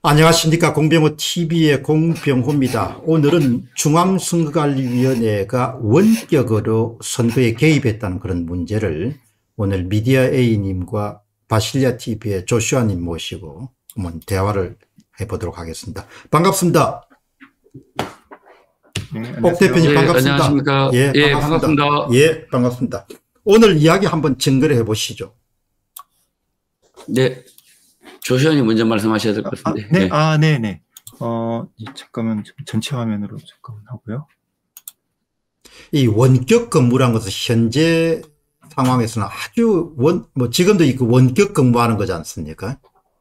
안녕하십니까. 공병호 TV의 공병호입니다. 오늘은 중앙선거관리위원회가 원격으로 선거에 개입했다는 그런 문제를 오늘 미디어 A님과 바실리아 TV의 조슈아님 모시고 한번 대화를 해보도록 하겠습니다. 반갑습니다. 옥 대표님 반갑습니다. 안녕하십니까. 예, 반갑습니다. 예, 반갑습니다. 오늘 이야기 한번 정리를 해보시죠. 네. 조시원이 먼저 말씀하셔야 될 것 같은데. 네. 네네. 잠깐만, 전체 화면으로 잠깐만 하고요. 이 원격 근무란 것은 현재 상황에서는 아주 지금도 이 원격 근무하는 거지 않습니까?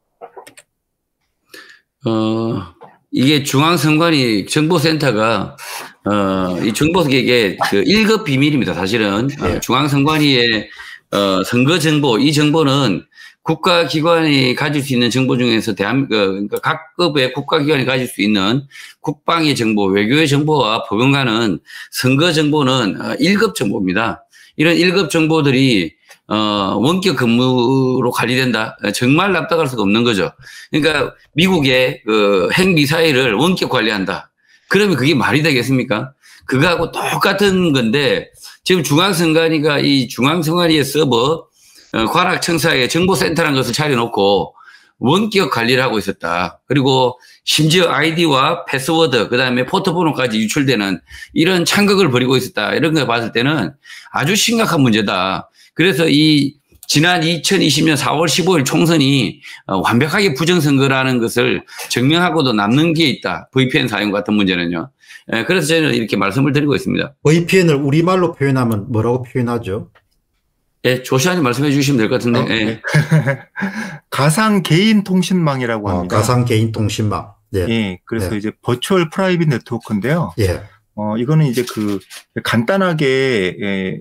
이게 중앙선관위 정보센터가, 이 정보국의 그 1급 비밀입니다, 사실은. 네. 중앙선관위의, 선거 정보, 이 정보는 국가기관이 가질 수 있는 정보 중에서 그러니까 각 급의 국가기관이 가질 수 있는 국방의 정보, 외교의 정보와 버금가는 선거 정보는 1급 정보입니다. 이런 1급 정보들이 원격 근무로 관리된다. 정말 납득할 수가 없는 거죠. 그러니까 미국의 그 핵미사일을 원격 관리한다. 그러면 그게 말이 되겠습니까? 그거하고 똑같은 건데 지금 중앙선관위가 이 중앙선관위의 서버 관악청사에 정보센터라는 것을 차려놓고 원격 관리를 하고 있었다. 그리고 심지어 아이디와 패스워드, 그 다음에 포토번호까지 유출되는 이런 참극을 벌이고 있었다. 이런 거 봤을 때는 아주 심각한 문제다. 그래서 이 지난 2020년 4월 15일 총선이 완벽하게 부정선거라는 것을 증명하고도 남는 게 있다. VPN 사용 같은 문제는요. 그래서 저는 이렇게 말씀을 드리고 있습니다. VPN을 우리말로 표현하면 뭐라고 표현하죠? 예, 조시아님 말씀해 주시면 될 것 같은데. 네. 예. 가상 개인 통신망이라고 합니다. 가상 개인 통신망. 네. 예, 그래서 네. 이제 버추얼 프라이빗 네트워크인데요. 예. 이거는 이제 간단하게,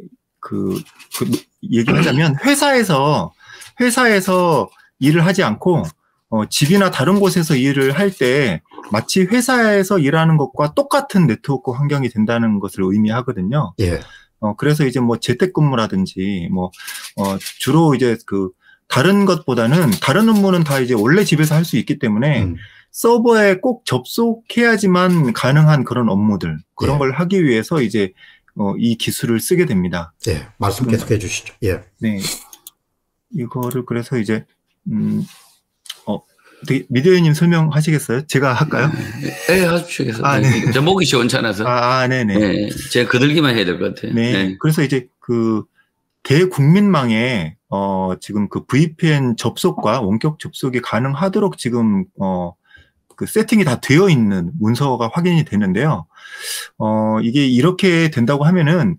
얘기하자면 회사에서 일을 하지 않고, 집이나 다른 곳에서 일을 할 때 마치 회사에서 일하는 것과 똑같은 네트워크 환경이 된다는 것을 의미하거든요. 예. 그래서 이제 재택근무라든지 주로 이제 다른 것보다는 다른 업무는 다 이제 원래 집에서 할 수 있기 때문에 서버에 꼭 접속해야지만 가능한 그런 업무들, 그런 걸 하기 위해서 이제 이 기술을 쓰게 됩니다. 예. 말씀 계속해 주시죠. 예. 네. 이거를 그래서 이제 미디어님 설명하시겠어요? 제가 할까요? 네, 하십시오. 네. 저 목이 시원찮아서. 네네. 네, 제가 거들기만 해야 될 것 같아요. 네. 네. 그래서 이제 대국민망에, 지금 VPN 접속과 원격 접속이 가능하도록 지금, 세팅이 다 되어 있는 문서가 확인이 되는데요. 이게 이렇게 된다고 하면은,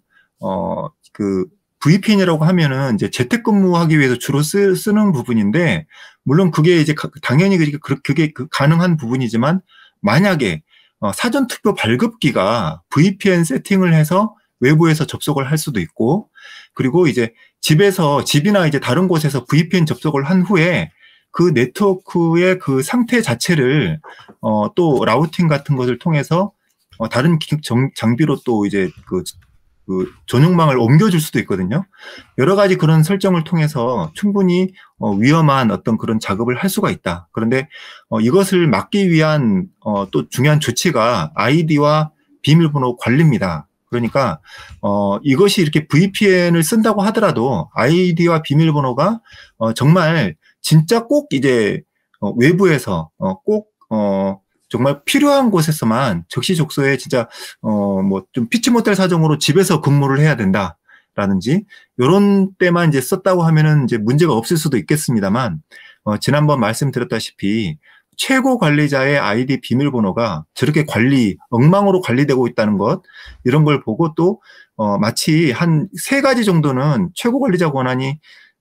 VPN이라고 하면은 이제 재택근무하기 위해서 주로 쓰는 부분인데, 물론 그게 이제 당연히 그게 가능한 부분이지만, 만약에 사전투표 발급기가 VPN 세팅을 해서 외부에서 접속을 할 수도 있고, 그리고 이제 집이나 이제 다른 곳에서 VPN 접속을 한 후에 그 네트워크의 그 상태 자체를 또 라우팅 같은 것을 통해서 다른 장비로 또 이제 전용망을 옮겨줄 수도 있거든요. 여러 가지 그런 설정을 통해서 충분히 위험한 어떤 그런 작업을 할 수가 있다. 그런데 이것을 막기 위한 또 중요한 조치가 아이디와 비밀번호 관리입니다. 그러니까 이것이 이렇게 VPN을 쓴다고 하더라도 아이디와 비밀번호가 정말 진짜 꼭 이제 외부에서 꼭 정말 필요한 곳에서만 적시적소에 진짜 좀 피치 못할 사정으로 집에서 근무를 해야 된다라든지 이런 때만 이제 썼다고 하면은 이제 문제가 없을 수도 있겠습니다만 지난번 말씀드렸다시피 최고 관리자의 아이디 비밀번호가 저렇게 엉망으로 관리되고 있다는 것, 이런 걸 보고 또 마치 한 3가지 정도는 최고 관리자 권한이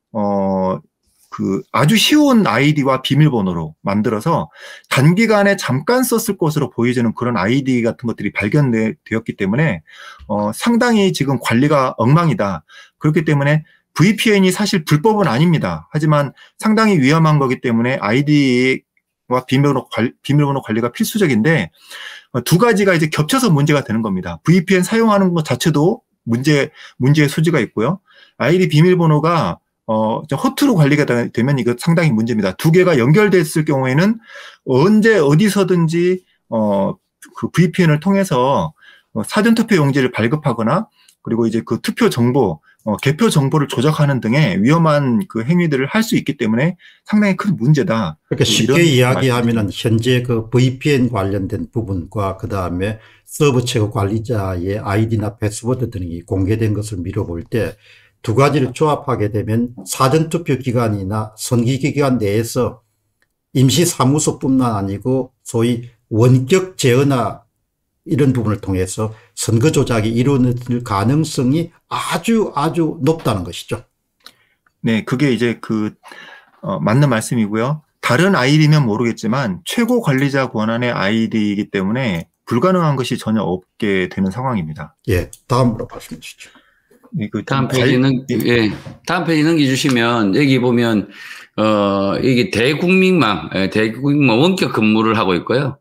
아주 쉬운 아이디와 비밀번호로 만들어서 단기간에 잠깐 썼을 것으로 보여지는 그런 아이디 같은 것들이 발견되었기 때문에 상당히 지금 관리가 엉망이다. 그렇기 때문에 VPN이 사실 불법은 아닙니다. 하지만 상당히 위험한 거기 때문에 아이디와 비밀번호 관리가 필수적인데 2가지가 이제 겹쳐서 문제가 되는 겁니다. VPN 사용하는 것 자체도 문제의 소지가 있고요. 아이디 비밀번호가 허투루 관리가 되면 이거 상당히 문제입니다. 두 개가 연결됐을 경우에는 언제 어디서든지 그 VPN을 통해서 사전투표 용지를 발급하거나 그리고 이제 그 투표 정보, 개표 정보를 조작하는 등의 위험한 그 행위들을 할 수 있기 때문에 상당히 큰 문제다. 그러니까 쉽게 이야기하면은 현재 그 VPN 관련된 부분과 그 다음에 서버 최고 관리자의 아이디나 패스워드 등이 공개된 것을 미뤄볼 때 두 가지를 조합하게 되면 사전투표 기간이나 선기기간 내에서 임시사무소뿐만 아니고 소위 원격 제어나 이런 부분을 통해서 선거 조작이 이루어질 가능성이 아주 높다는 것이죠. 네, 그게 이제 맞는 말씀이고요. 다른 아이디면 모르겠지만 최고 관리자 권한의 아이디이기 때문에 불가능한 것이 전혀 없게 되는 상황입니다. 예, 다음으로 말씀해 주시죠. 네, 다음 페이지 다음 페이지 넘겨주시면 여기 보면 이게 대국민망 원격 근무를 하고 있고요.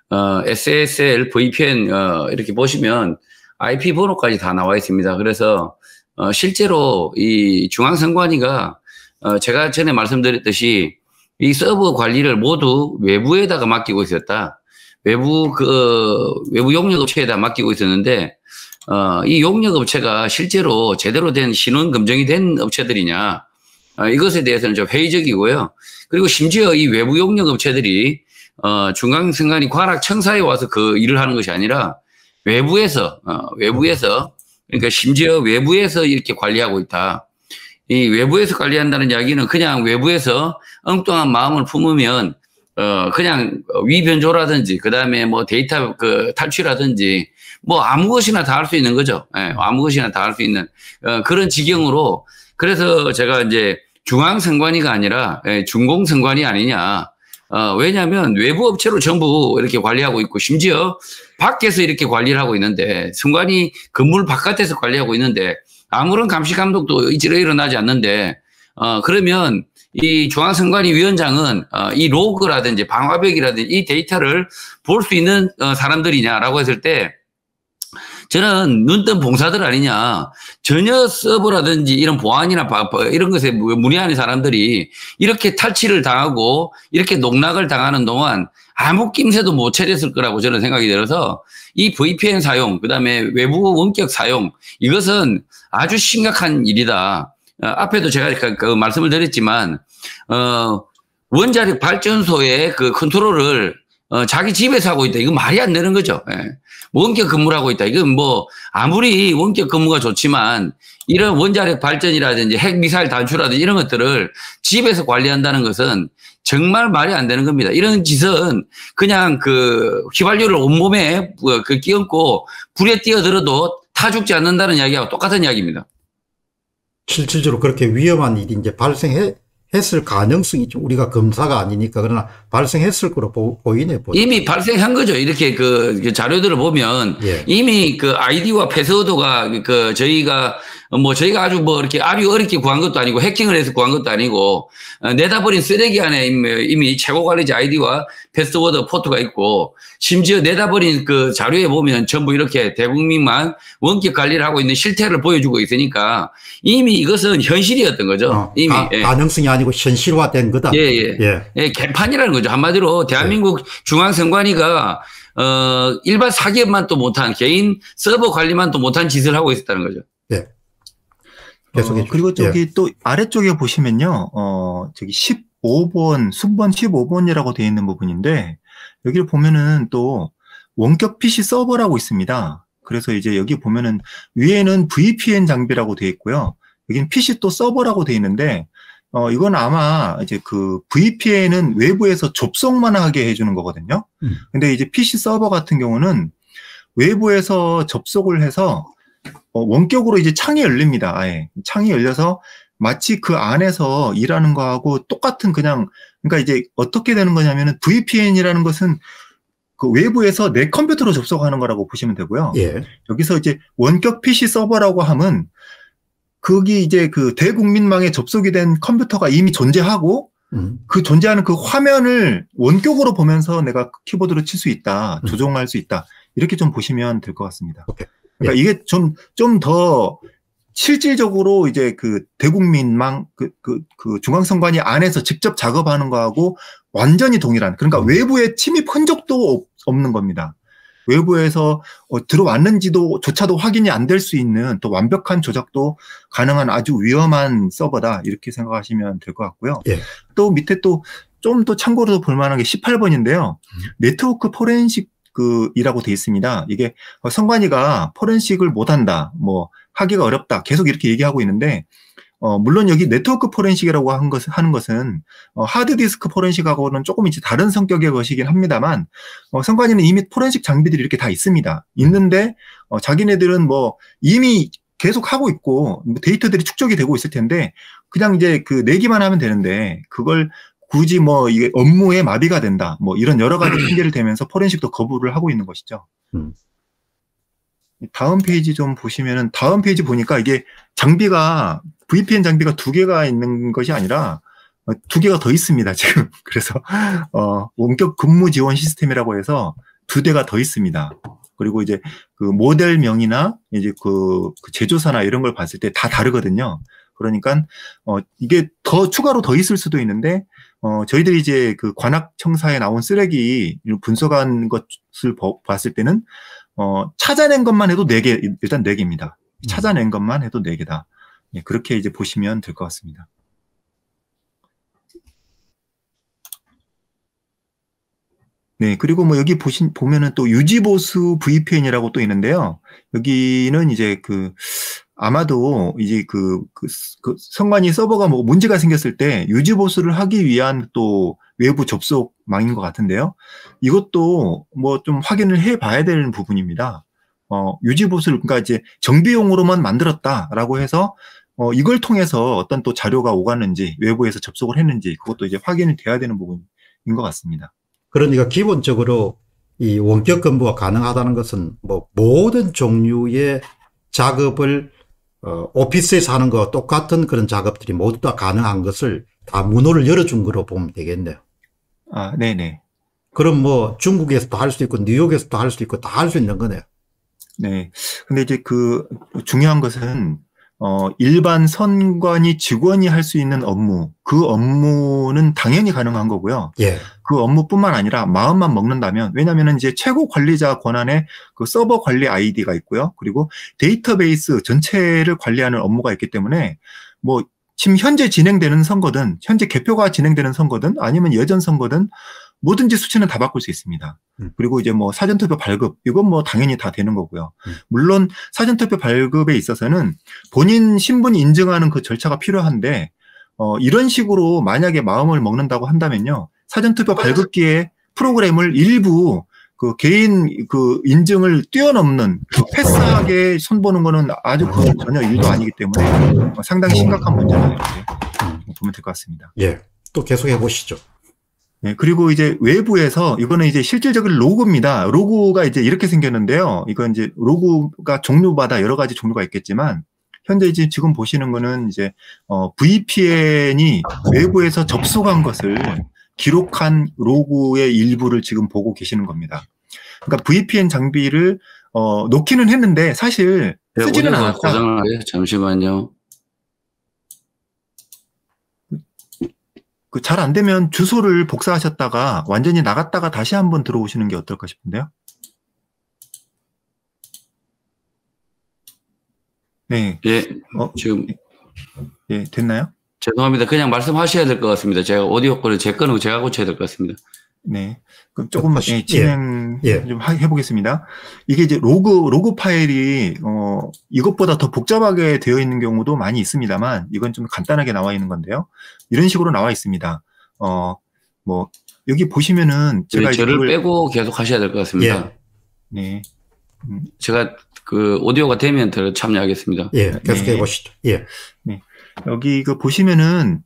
SSL, VPN 이렇게 보시면 IP 번호까지 다 나와 있습니다. 그래서 실제로 이 중앙선관위가 제가 전에 말씀드렸듯이 이 서버 관리를 모두 외부에다가 맡기고 있었다. 외부 용역업체에다 맡기고 있었는데 이 용역업체가 실제로 제대로 된 신원 검증이 된 업체들이냐 이것에 대해서는 좀 회의적이고요. 그리고 심지어 이 외부 용역업체들이 중앙선관위 관악청사에 와서 그 일을 하는 것이 아니라 외부에서 그러니까 심지어 외부에서 이렇게 관리하고 있다. 이 외부에서 관리한다는 이야기는 그냥 외부에서 엉뚱한 마음을 품으면 그냥 위변조라든지 그다음에 뭐 데이터 탈취라든지 뭐 아무 것이나 다 할 수 있는 거죠. 예, 아무 것이나 다 할 수 있는 그런 지경으로. 그래서 제가 이제 중앙선관위가 아니라 중공선관위 아니냐. 왜냐하면 외부 업체로 전부 이렇게 관리하고 있고 심지어 밖에서 이렇게 관리를 하고 있는데 선관위 건물 바깥에서 관리하고 있는데 아무런 감시 감독도 일어나지 않는데 그러면 이 중앙선관위 위원장은 이 로그라든지 방화벽이라든지 이 데이터를 볼 수 있는 사람들이냐라고 했을 때 저는 눈뜬 봉사들 아니냐. 전혀 서버라든지 이런 보안이나 이런 것에 문의하는 사람들이 이렇게 탈취를 당하고 이렇게 농락을 당하는 동안 아무 낌새도 못 차렸을 거라고 저는 생각이 들어서 이 VPN 사용, 그다음에 외부 원격 사용 이것은 아주 심각한 일이다. 앞에도 제가 그 말씀을 드렸지만 원자력 발전소의 그 컨트롤을 자기 집에서 하고 있다. 이거 말이 안 되는 거죠. 예. 원격 근무를 하고 있다. 이건 뭐 아무리 원격 근무가 좋지만 이런 원자력 발전이라든지 핵미사일 단추라든지 이런 것들을 집에서 관리한다는 것은 정말 말이 안 되는 겁니다. 이런 짓은 그냥 그 휘발유를 온몸에 끼얹고 불에 뛰어들어도 타 죽지 않는다는 이야기하고 똑같은 이야기입니다. 실질적으로 그렇게 위험한 일이 이제 발생했을 가능성이 좀 우리가 검사가 아니니까 그러나 발생했을 거로 보이네. 이미 발생한 거죠. 이렇게 그 자료들을 보면 예. 이미 그 아이디와 패스워드가 저희가 아주 이렇게 아주 어렵게 구한 것도 아니고 해킹을 해서 구한 것도 아니고 내다버린 쓰레기 안에 이미 최고 관리자 아이디와 패스워드 포트가 있고 심지어 내다버린 그 자료에 보면 전부 이렇게 대국민만 원격 관리를 하고 있는 실태를 보여주고 있으니까 이미 이것은 현실이었던 거죠. 이미 가능성이 아니고 현실화된 거다. 예, 개판이라는 거죠. 한마디로 대한민국 중앙선관위가 일반 사기업만 또 못한 개인 서버 관리만 또 못한 짓을 하고 있었다는 거죠. 예. 그리고 저기 또 아래쪽에 보시면요, 저기 15번, 순번 15번이라고 되어 있는 부분인데, 여기를 보면은 또 원격 PC 서버라고 있습니다. 그래서 이제 여기 보면은 위에는 VPN 장비라고 되어 있고요. 여기는 PC 또 서버라고 되어 있는데, 이건 아마 이제 그 VPN은 외부에서 접속만 하게 해주는 거거든요. 근데 이제 PC 서버 같은 경우는 외부에서 접속을 해서 원격으로 이제 창이 열립니다. 아예 창이 열려서 마치 그 안에서 일하는 거하고 똑같은 그러니까 이제 어떻게 되는 거냐면은 VPN이라는 것은 그 외부에서 내 컴퓨터로 접속하는 거라고 보시면 되고요. 예. 여기서 이제 원격 PC 서버라고 하면 거기 이제 그 대국민망에 접속이 된 컴퓨터가 이미 존재하고 그 존재하는 그 화면을 원격으로 보면서 내가 키보드로 칠 수 있다, 조종할 수 있다 이렇게 좀 보시면 될 것 같습니다. 오케이. 그러니까 이게 좀 더 실질적으로 이제 그 대국민망 그 중앙선관위 안에서 직접 작업하는 거하고 완전히 동일한, 그러니까 외부에 침입 흔적도 없는 겁니다. 외부에서 들어왔는지도 조차도 확인이 안 될 수 있는 또 완벽한 조작도 가능한 아주 위험한 서버다, 이렇게 생각하시면 될 것 같고요. 예. 또 밑에 또 좀 더 참고로 볼 만한 게 18번인데요. 네트워크 포렌식 이라고 돼 있습니다. 이게 선관위가 포렌식을 못한다, 뭐 하기가 어렵다, 계속 이렇게 얘기하고 있는데, 물론 여기 네트워크 포렌식이라고 하는 것은 하드디스크 포렌식하고는 조금 이제 다른 성격의 것이긴 합니다만, 선관위는 이미 포렌식 장비들이 이렇게 다 있습니다. 있는데 자기네들은 뭐 이미 계속 하고 있고 데이터들이 축적이 되고 있을 텐데 그냥 이제 내기만 하면 되는데, 그걸 굳이 뭐 이게 업무에 마비가 된다, 뭐 이런 여러 가지 핑계를 대면서 포렌식도 거부를 하고 있는 것이죠. 다음 페이지 좀 보시면은, 다음 페이지 보니까 이게 장비가 VPN 장비가 2개가 있는 것이 아니라 2개가 더 있습니다, 지금. 그래서 원격 근무 지원 시스템이라고 해서 2대가 더 있습니다. 그리고 이제 모델명이나 이제 제조사나 이런 걸 봤을 때 다 다르거든요. 그러니까 이게 추가로 더 있을 수도 있는데, 저희들이 이제 관악청사에 나온 쓰레기 분석한 것을 봤을 때는 찾아낸 것만 해도 4개, 일단 4개입니다. 찾아낸 것만 해도 4개다. 예, 그렇게 이제 보시면 될 것 같습니다. 네, 그리고 뭐 여기 보면은 또 유지보수 VPN이라고 또 있는데요. 여기는 이제 아마도 이제 선관위 서버가 뭐 문제가 생겼을 때 유지보수를 하기 위한 또 외부 접속망인 것 같은데요. 이것도 뭐 좀 확인을 해 봐야 되는 부분입니다. 유지보수를, 그러니까 이제 정비용으로만 만들었다라고 해서 이걸 통해서 어떤 또 자료가 오갔는지, 외부에서 접속을 했는지, 그것도 이제 확인이 돼야 되는 부분인 것 같습니다. 그러니까 기본적으로 이 원격 근무가 가능하다는 것은 뭐 모든 종류의 작업을 오피스에서 하는 거와 똑같은 그런 작업들이 모두 다 가능한 것을 다 문호를 열어준 거로 보면 되겠네요. 아, 네네. 그럼 뭐 중국에서도 할 수 있고 뉴욕에서도 할 수 있고 다 할 수 있는 거네요. 네. 근데 이제 중요한 것은 일반 선관위 직원이 할 수 있는 업무, 그 업무는 당연히 가능한 거고요. 예. 그 업무뿐만 아니라 마음만 먹는다면, 왜냐하면 이제 최고 관리자 권한에 서버 관리 아이디가 있고요. 그리고 데이터베이스 전체를 관리하는 업무가 있기 때문에, 뭐 지금 현재 진행되는 선거든, 현재 개표가 진행되는 선거든, 아니면 예전 선거든, 뭐든지 수치는 다 바꿀 수 있습니다. 그리고 이제 뭐 사전투표 발급, 이건 뭐 당연히 다 되는 거고요. 물론 사전투표 발급에 있어서는 본인 신분 인증하는 그 절차가 필요한데, 이런 식으로 만약에 마음을 먹는다고 한다면요, 사전투표 발급기에 프로그램을 일부 개인 인증을 뛰어넘는 패스하게 손보는 거는 아주 전혀 일도 아니기 때문에 상당히 심각한 문제다, 이렇게 보면 될 것 같습니다. 예. 또 계속해 보시죠. 네, 그리고 이제 외부에서, 이거는 이제 실질적인 로그입니다. 로그가 이제 이렇게 생겼는데요. 이건 이제 로그가 종류마다 여러 가지 종류가 있겠지만, 현재 이제 지금 보시는 거는 이제 VPN이 외부에서 접속한 것을 기록한 로그의 일부를 지금 보고 계시는 겁니다. 그러니까 VPN 장비를 놓기는 했는데 사실 쓰지는 않았다. 잠시만요. 잘 안 되면 주소를 복사하셨다가 완전히 나갔다가 다시 한번 들어오시는 게 어떨까 싶은데요. 네. 예. 지금. 예, 됐나요? 죄송합니다. 그냥 말씀하셔야 될 것 같습니다. 제가 오디오 거를 제 거는 제가 고쳐야 될 것 같습니다. 네. 그럼 조금만 진행 좀 해보겠습니다. 이게 이제 로그 파일이, 이것보다 더 복잡하게 되어 있는 경우도 많이 있습니다만, 이건 좀 간단하게 나와 있는 건데요. 이런 식으로 나와 있습니다. 뭐, 여기 보시면은 제가 저를 빼고 계속 하셔야 될 것 같습니다. 예. 네. 제가 오디오가 되면 더 참여하겠습니다. 예. 계속해 보시죠. 예. 네. 여기 보시면은,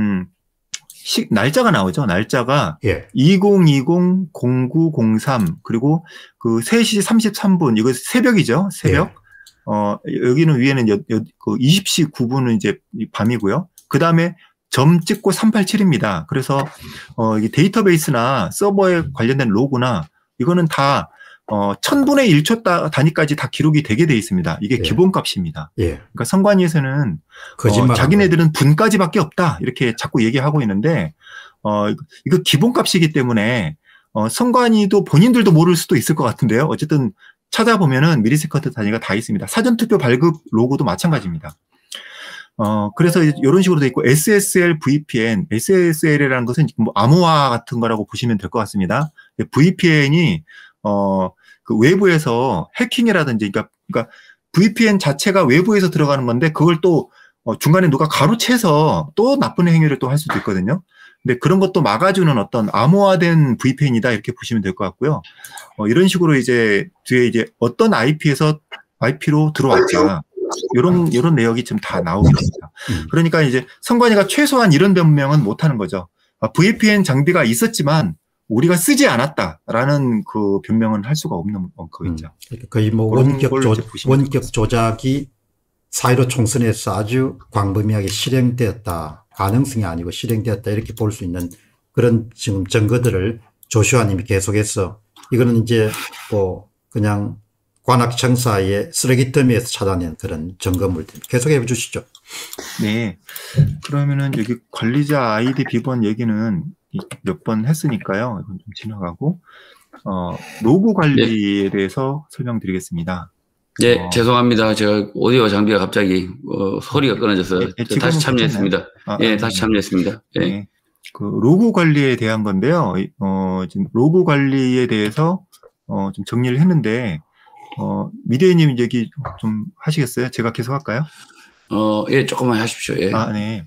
날짜가 나오죠. 날짜가 예. 2020-0903, 그리고 3시 33분, 이거 새벽이죠. 새벽. 예. 여기는 위에는 20시 9분은 이제 밤이고요. 그 다음에 점 찍고 387입니다. 그래서 이게 데이터베이스나 서버에 관련된 로그나 이거는 다 천분의 1초 단위까지 다 기록이 되게 돼 있습니다. 이게 예. 기본값입니다. 예. 그러니까 선관위에서는 거짓말 자기네들은 분까지밖에 없다 이렇게 자꾸 얘기하고 있는데 이거 기본값이기 때문에 선관위도 본인들도 모를 수도 있을 것 같은데요. 어쨌든 찾아보면은 미리세컨드 단위가 다 있습니다. 사전투표 발급 로고도 마찬가지입니다. 그래서 이런 식으로 돼 있고 SSL, VPN, SSL이라는 것은 뭐 암호화 같은 거라고 보시면 될 것 같습니다. VPN이 그 외부에서 해킹이라든지 그러니까 VPN 자체가 외부에서 들어가는 건데 그걸 또 중간에 누가 가로채서 또 나쁜 행위를 또 할 수도 있거든요. 근데 그런 것도 막아주는 어떤 암호화된 VPN이다 이렇게 보시면 될 것 같고요. 이런 식으로 이제 뒤에 이제 어떤 IP로 들어왔자 이런 내역이 좀 다 나오게 됩니다. 그러니까 이제 선관위가 최소한 이런 변명은 못하는 거죠. VPN 장비가 있었지만 우리가 쓰지 않았다라는 그 변명은 할 수가 없는 거겠죠. 거의 뭐 원격 조작이 4.15 총선에서 아주 광범위하게 실행되었다. 가능성이 아니고 실행되었다. 이렇게 볼 수 있는 그런 지금 증거들을 조슈아 님이 계속해서 이거는 이제 뭐 그냥 관악청사의 쓰레기더미에서 찾아낸 그런 증거물들 계속해 주시죠. 네. 그러면은 여기 관리자 아이디 비번 얘기는 몇 번 했으니까요. 이건 좀 지나가고 로고 관리에 대해서 설명드리겠습니다. 네, 죄송합니다. 제가 오디오 장비가 갑자기 소리가 끊어져서 다시 참여했습니다. 다시 참여했습니다. 네. 그 로고 관리에 대한 건데요. 지금 로고 관리에 대해서 좀 정리를 했는데 미래님 얘기 좀 하시겠어요? 제가 계속 할까요? 예, 조금만 하십시오. 예. 네.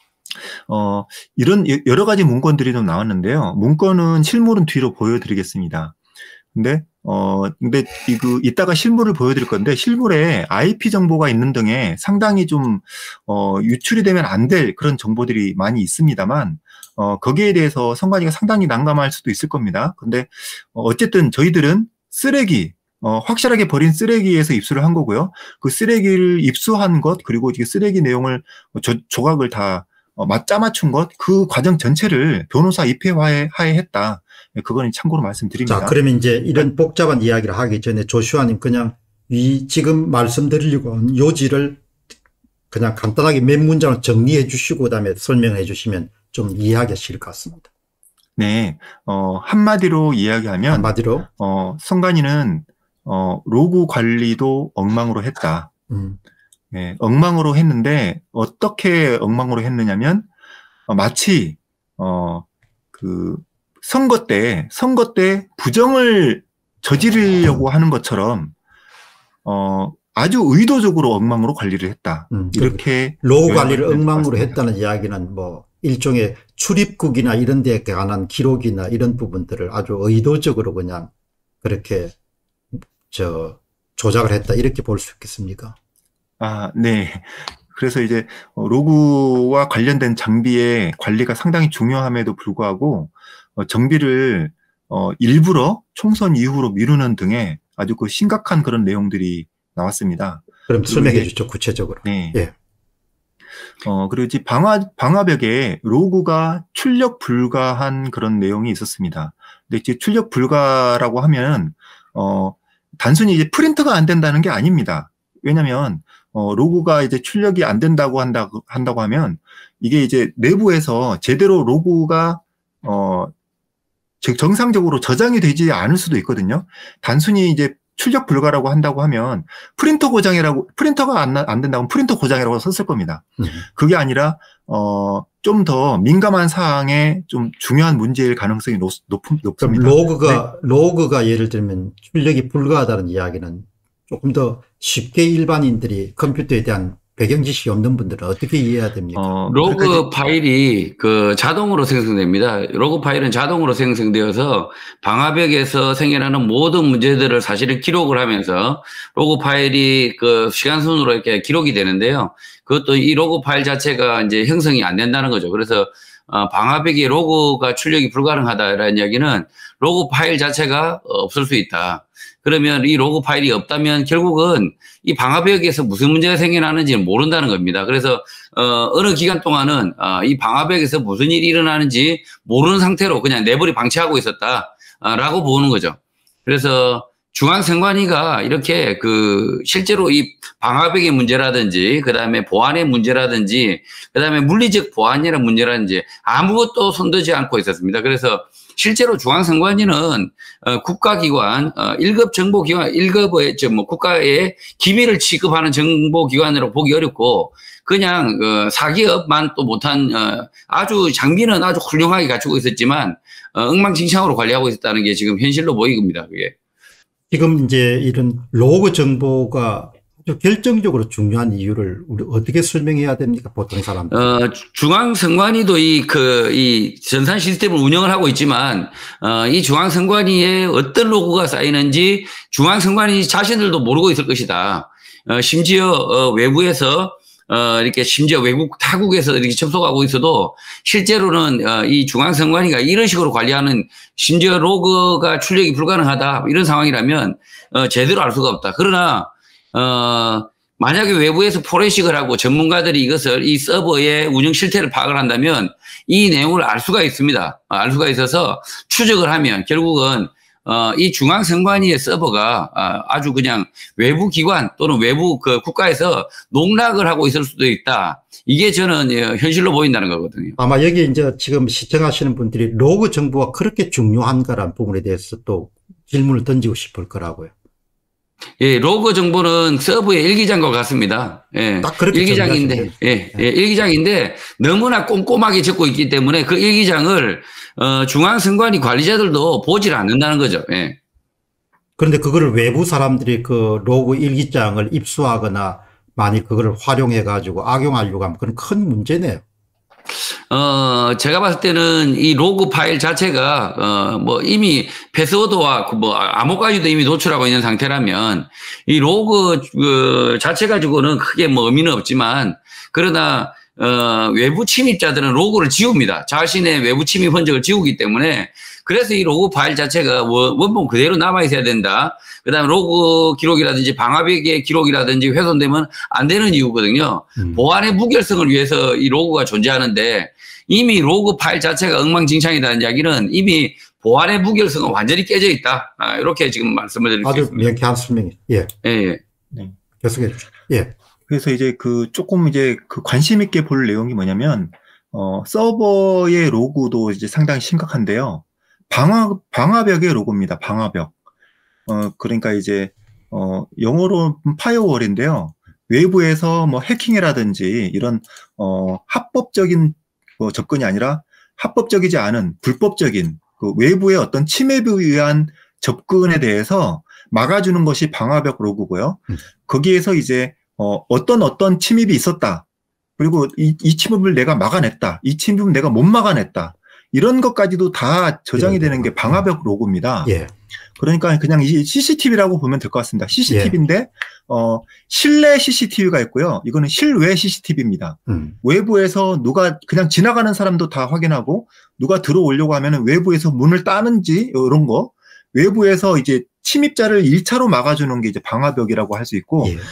이런 여러 가지 문건들이 좀 나왔는데요. 문건은 실물은 뒤로 보여드리겠습니다. 근데 이따가 실물을 보여드릴 건데, 실물에 IP 정보가 있는 등에 상당히 좀, 유출이 되면 안 될 그런 정보들이 많이 있습니다만, 거기에 대해서 선관위가 상당히 난감할 수도 있을 겁니다. 근데, 어쨌든 저희들은 쓰레기, 확실하게 버린 쓰레기에서 입수를 한 거고요. 그 쓰레기를 입수한 것, 그리고 이게 쓰레기 내용을 조각을 다 짜맞춘 것, 그 과정 전체를 변호사 입회하에 했다. 그건 참고로 말씀드립니다. 자, 그러면 이제 이런 복잡한 이야기를 하기 전에 조슈아님 그냥 지금 말씀드리려고 한 요지를 그냥 간단하게 몇 문장을 정리해 주시고 그다음에 설명해 주시면 좀 이해하기 쉬울 것 같습니다. 네, 한마디로 이야기하면 선관위는 로고 관리도 엉망으로 했다. 네, 엉망으로 했는데 어떻게 엉망으로 했느냐면 마치 그 선거 때 부정을 저지르려고 하는 것처럼 아주 의도적으로 엉망으로 관리를 했다. 이렇게 로고 관리를 엉망으로 했다는 이야기는 뭐 일종의 출입국이나 이런 데에 관한 기록이나 이런 부분들을 아주 의도적으로 그냥 그렇게 조작을 했다 이렇게 볼 수 있겠습니까? 네. 그래서 이제 로고와 관련된 장비의 관리가 상당히 중요함에도 불구하고 정비를 일부러 총선 이후로 미루는 등의 아주 그 심각한 그런 내용들이 나왔습니다. 그럼 설명해 주죠, 구체적으로. 네. 예. 그리고 이제 방화벽에 로고가 출력 불가한 그런 내용이 있었습니다. 근데 이제 출력 불가라고 하면 단순히 이제 프린터가 안 된다는 게 아닙니다. 왜냐면 로고가 이제 출력이 안 된다고 한다고 하면 이게 이제 내부에서 제대로 로고가 정상적으로 저장이 되지 않을 수도 있거든요. 단순히 이제 출력 불가라고 한다고 하면 프린터가 안 된다고 하면 프린터 고장이라고 썼을 겁니다. 그게 아니라 좀 더 민감한 사항에 좀 중요한 문제일 가능성이 높습니다. 그럼 로그가 예를 들면 출력이 불가하다는 이야기는 조금 더 쉽게 일반인들이 컴퓨터에 대한 배경 지식이 없는 분들은 어떻게 이해해야 됩니까? 로그 파일이 자동으로 생성됩니다. 로그 파일은 자동으로 생성되어서 방화벽에서 생겨나는 모든 문제들을 사실은 기록을 하면서 로그 파일이 시간 순으로 이렇게 기록이 되는데요. 그것도 이 로그 파일 자체가 이제 형성이 안 된다는 거죠. 그래서 방화벽에 로그가 출력이 불가능하다라는 이야기는 로그 파일 자체가 없을 수 있다. 그러면 이 로그 파일이 없다면 결국은 이 방화벽에서 무슨 문제가 생겨나는지는 모른다는 겁니다. 그래서 어느 기간 동안은 이 방화벽에서 무슨 일이 일어나는지 모르는 상태로 그냥 내버려 방치하고 있었다라고 보는 거죠. 그래서 중앙선관위가 이렇게 실제로 이 방화벽의 문제라든지, 그 다음에 보안의 문제라든지, 그 다음에 물리적 보안이라는 문제라든지 아무것도 손대지 않고 있었습니다. 그래서 실제로 중앙선관위는 국가기관, 1급 정보기관, 1급의 국가의 기밀을 취급하는 정보기관으로 보기 어렵고, 그냥 사기업만 또 못한 아주 장비는 아주 훌륭하게 갖추고 있었지만 엉망진창으로 관리하고 있었다는 게 지금 현실로 보입니다. 그게. 지금 이제 이런 로그 정보가 결정적으로 중요한 이유를 우리 어떻게 설명해야 됩니까? 보통 사람들. 중앙선관위도 이 전산 시스템을 운영을 하고 있지만, 이 중앙선관위에 어떤 로그가 쌓이는지 중앙선관위 자신들도 모르고 있을 것이다. 심지어 외부에서 이렇게 심지어 외국 타국에서 이렇게 접속하고 있어도 실제로는 이 중앙선관위가 이런 식으로 관리하는 심지어 로그가 출력이 불가능하다 이런 상황이라면 제대로 알 수가 없다. 그러나 만약에 외부에서 포렌식을 하고 전문가들이 이 서버의 운영 실태를 파악을 한다면 이 내용을 알 수가 있습니다. 알 수가 있어서 추적을 하면 결국은 이 중앙선관위의 서버가 아주 그냥 외부 기관 또는 외부 국가에서 농락을 하고 있을 수도 있다. 이게 저는 현실로 보인다는 거거든요. 아마 여기 이제 지금 시청하시는 분들이 로그 정보가 그렇게 중요한가라는 부분에 대해서 또 질문을 던지고 싶을 거라고요. 예, 로그 정보는 서버의 일기장과 같습니다. 예, 딱 그렇게 일기장인데, 일기장인데 너무나 꼼꼼하게 적고 있기 때문에 그 일기장을 중앙선관위 관리자들도 보질 않는다는 거죠. 예. 그런데 그거를 외부 사람들이 그 로그 일기장을 입수하거나 만약 그걸 활용해 가지고 악용하려고 하면 그건 큰 문제네요. 제가 봤을 때는 이 로그 파일 자체가, 이미 패스워드와 암호까지도 이미 노출하고 있는 상태라면, 이 로그, 자체 가지고는 크게 의미는 없지만, 그러나, 외부 침입자들은 로그를 지웁니다. 자신의 외부 침입 흔적을 지우기 때문에, 그래서 이 로그 파일 자체가 원본 그대로 남아있어야 된다. 그 다음에 로그 기록이라든지 방화벽의 기록이라든지 훼손되면 안 되는 이유거든요. 보안의 무결성을 위해서 이 로그가 존재하는데 이미 로그 파일 자체가 엉망진창이라는 이야기는 이미 보안의 무결성은 완전히 깨져 있다. 이렇게 지금 말씀을 드릴 수 있습니다. 아주 명쾌한 설명이. 예. 예. 네. 계속해 주시죠. 예. 그래서 이제 조금 이제 관심 있게 볼 내용이 뭐냐면, 서버의 로그도 이제 상당히 심각한데요. 방화벽의 로고입니다. 방화벽. 그러니까 이제, 영어로 파이어월인데요. 외부에서 해킹이라든지 이런, 합법적인 접근이 아니라 합법적이지 않은 불법적인 그 외부의 어떤 침해에 의한 접근에 대해서 막아주는 것이 방화벽 로고고요. 거기에서 이제, 어떤 침입이 있었다. 그리고 이 침입을 내가 막아냈다. 이 침입을 내가 못 막아냈다. 이런 것까지도 다 저장이 되는 게 방화벽 로고입니다. 예. 그러니까 그냥 이 CCTV라고 보면 될 것 같습니다. CCTV인데, 예. 실내 CCTV가 있고요. 이거는 실외 CCTV입니다. 외부에서 누가 그냥 지나가는 사람도 다 확인하고 누가 들어오려고 하면은 외부에서 문을 따는지 이런 거, 외부에서 이제 침입자를 1차로 막아주는 게 이제 방화벽이라고 할 수 있고, 예.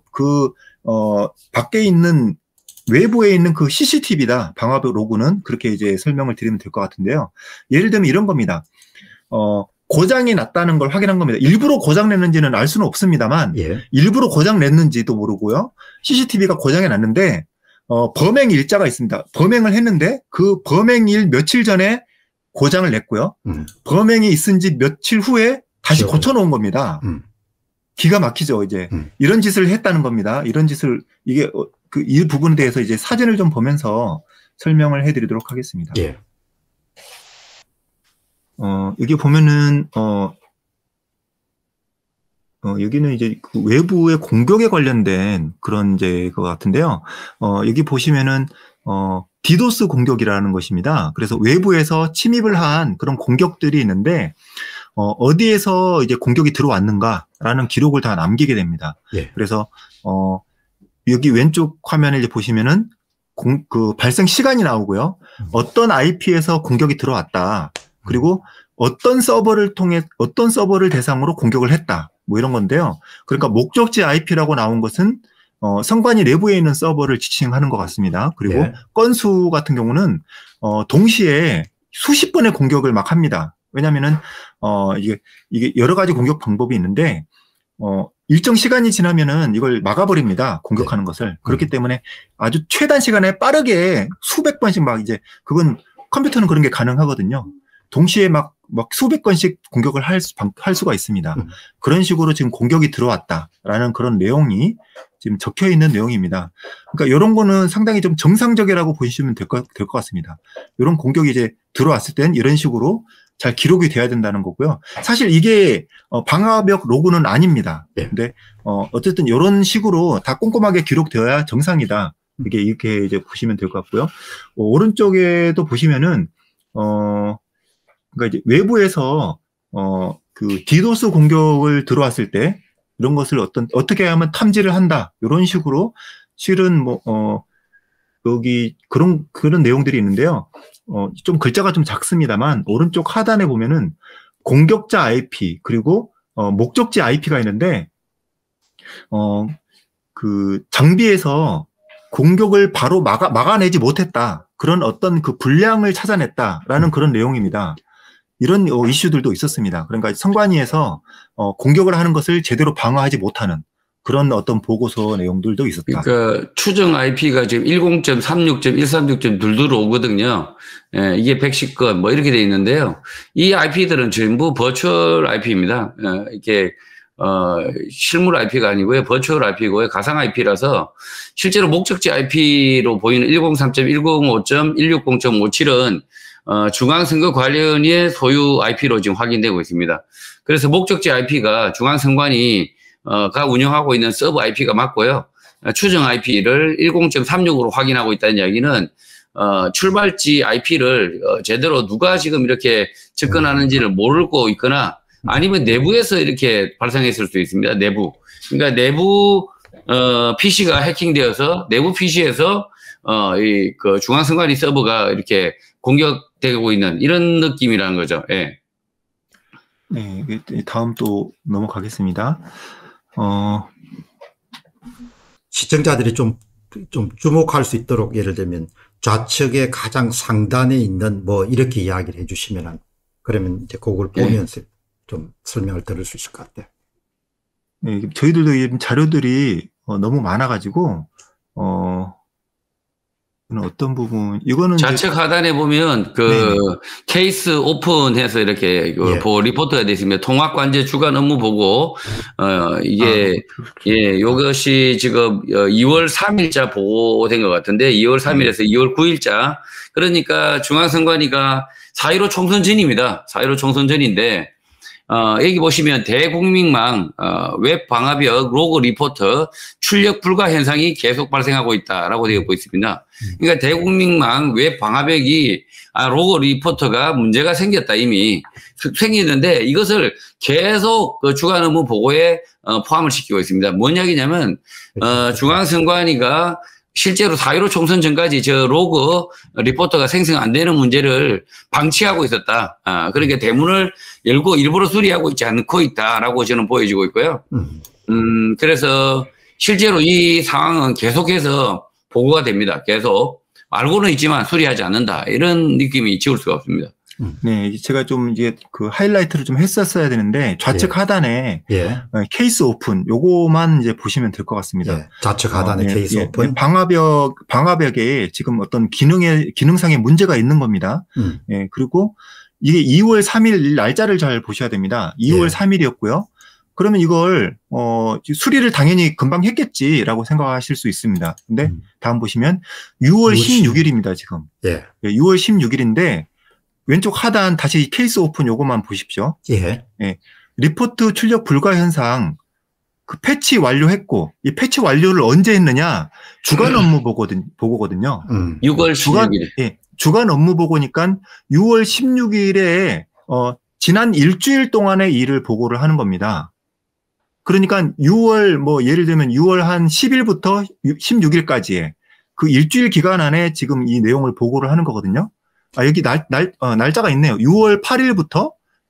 밖에 있는 외부에 있는 그 CCTV다. 방화벽 로고는 그렇게 이제 설명을 드리면 될 것 같은데요. 예를 들면 이런 겁니다. 고장이 났다는 걸 확인한 겁니다. 일부러 고장 냈는지는 알 수는 없습니다만, 예. 일부러 고장 냈는지도 모르고요. CCTV가 고장이 났는데, 범행 일자가 있습니다. 범행을 했는데, 그 범행일 며칠 전에 고장을 냈고요. 범행이 있은 지 며칠 후에 다시 고쳐놓은 겁니다. 기가 막히죠, 이제. 이런 짓을 했다는 겁니다. 이런 짓을, 이 부분에 대해서 이제 사진을 좀 보면서 설명을 해드리도록 하겠습니다. 예. 여기 보면은, 여기는 이제 그 외부의 공격에 관련된 그런 이제 것 같은데요. 여기 보시면은, 디도스 공격이라는 것입니다. 그래서 외부에서 침입을 한 그런 공격들이 있는데, 어디에서 이제 공격이 들어왔는가라는 기록을 다 남기게 됩니다. 예. 그래서, 여기 왼쪽 화면에 이제 보시면은, 그 발생 시간이 나오고요. 어떤 IP에서 공격이 들어왔다. 그리고 어떤 서버를 대상으로 공격을 했다. 뭐 이런 건데요. 그러니까 목적지 IP라고 나온 것은 선관위 내부에 있는 서버를 지칭하는 것 같습니다. 그리고 네. 건수 같은 경우는 동시에 수십 번의 공격을 막 합니다. 왜냐면은, 이게 여러 가지 공격 방법이 있는데, 일정 시간이 지나면은 이걸 막아버립니다. 공격하는 것을. 그렇기 때문에 아주 최단 시간에 빠르게 수백 번씩 막 이제, 그건 컴퓨터는 그런 게 가능하거든요. 동시에 막 수백 건씩 공격을 할 수가 있습니다. 그런 식으로 지금 공격이 들어왔다라는 그런 내용이 지금 적혀 있는 내용입니다. 그러니까 이런 거는 상당히 좀 정상적이라고 보시면 될 것 같습니다. 이런 공격이 이제 들어왔을 땐 이런 식으로 잘 기록이 돼야 된다는 거고요. 사실 이게 방화벽 로그는 아닙니다. 근데 어쨌든 이런 식으로 다 꼼꼼하게 기록되어야 정상이다. 이렇게 이제 보시면 될 것 같고요. 오른쪽에도 보시면은 그러니까 이제 외부에서 그 디도스 공격을 들어왔을 때 이런 것을 어떻게 하면 탐지를 한다. 이런 식으로 실은 여기 그런 내용들이 있는데요. 좀 글자가 좀 작습니다만 오른쪽 하단에 보면은 공격자 IP 그리고 목적지 IP가 있는데 그 장비에서 공격을 바로 막아내지 못했다. 그런 어떤 그 불량을 찾아냈다라는 그런 내용입니다. 이런 이슈들도 있었습니다. 그러니까 선관위에서 공격을 하는 것을 제대로 방어하지 못하는 그런 어떤 보고서 내용들도 있었다. 그러니까 추정 IP가 지금 10.36.136.22로 오거든요. 예, 이게 110건 뭐 이렇게 돼 있는데요. 이 IP들은 전부 버추얼 IP입니다. 이게 실물 IP가 아니고요. 버추얼 IP고요. 가상 IP라서 실제로 목적지 IP로 보이는 103.105.160.57은 중앙선거관리원의 소유 IP로 지금 확인되고 있습니다. 그래서 목적지 IP가 중앙선관위 가 운영하고 있는 서브 IP가 맞고요. 추정 IP를 10.36으로 확인하고 있다는 이야기는 출발지 IP를 제대로 누가 지금 이렇게 접근하는지를 모르고 있거나 아니면 내부에서 이렇게 발생했을 수도 있습니다. 내부. 그러니까 내부 PC가 해킹되어서 내부 PC에서 그 중앙선관위 서버가 이렇게 공격되고 있는 이런 느낌이라는 거죠. 예. 네, 다음 또 넘어가겠습니다. 시청자들이 좀 주목할 수 있도록 예를 들면 좌측의 가장 상단에 있는 뭐 이렇게 이야기를 해주시면 그러면 이제 그걸 보면서 좀 설명을 들을 수 있을 것 같아요. 네, 저희들도 자료들이 너무 많아가지고 어떤 부분 이거는 좌측 하단에 보면 케이스 오픈해서 이렇게 리포트가 되어 있습니다. 통합관제 주간 업무 보고 이게 요것이 지금 2월 3일자 보고된 것 같은데 2월 3일에서 2월 9일자 그러니까 중앙선관위가 4.15 총선 전입니다. 4.15 총선 전인데 여기 보시면 대국민망 웹 방화벽 로그 리포트 출력 불가 현상이 계속 발생하고 있다라고 되어 있습니다. 그러니까 대국민망 웹 방화벽이 로그 리포트가 문제가 생겼다 이미 생기는데 이것을 계속 그 주간 업무 보고에 포함을 시키고 있습니다. 뭔 이야기냐면 중앙선관위가 실제로 4.15 총선 전까지 저 로그 리포터가 생성 안 되는 문제를 방치하고 있었다. 그러니까 대문을 열고 일부러 수리하고 있지 않고 있다라고 저는 보여지고 있고요. 그래서 실제로 이 상황은 계속해서 보고가 됩니다. 계속 알고는 있지만 수리하지 않는다. 이런 느낌이 지울 수가 없습니다. 네, 제가 좀 이제 그 하이라이트를 좀 했었어야 되는데 좌측 하단에 케이스 오픈 요거만 이제 보시면 될 것 같습니다. 좌측 하단에 케이스 오픈. 방화벽에 지금 어떤 기능상의 문제가 있는 겁니다. 그리고 이게 2월 3일 날짜를 잘 보셔야 됩니다. 2월 3일이었고요. 그러면 이걸 수리를 당연히 금방 했겠지라고 생각하실 수 있습니다. 근데 다음 보시면 6월 16일입니다, 지금. 6월 16일인데 왼쪽 하단 다시 케이스 오픈 요거만 보십시오. 리포트 출력 불가 현상 그 패치 완료했고 이 패치 완료를 언제 했느냐 주간 업무 보고거든요. 6월 16일. 주간 업무 보고니까 6월 16일에 지난 일주일 동안의 일을 보고를 하는 겁니다. 그러니까 6월 뭐 예를 들면 6월 한 10일부터 16일까지의 그 일주일 기간 안에 지금 이 내용을 보고를 하는 거거든요. 여기 날짜가 있네요. 6월 8일부터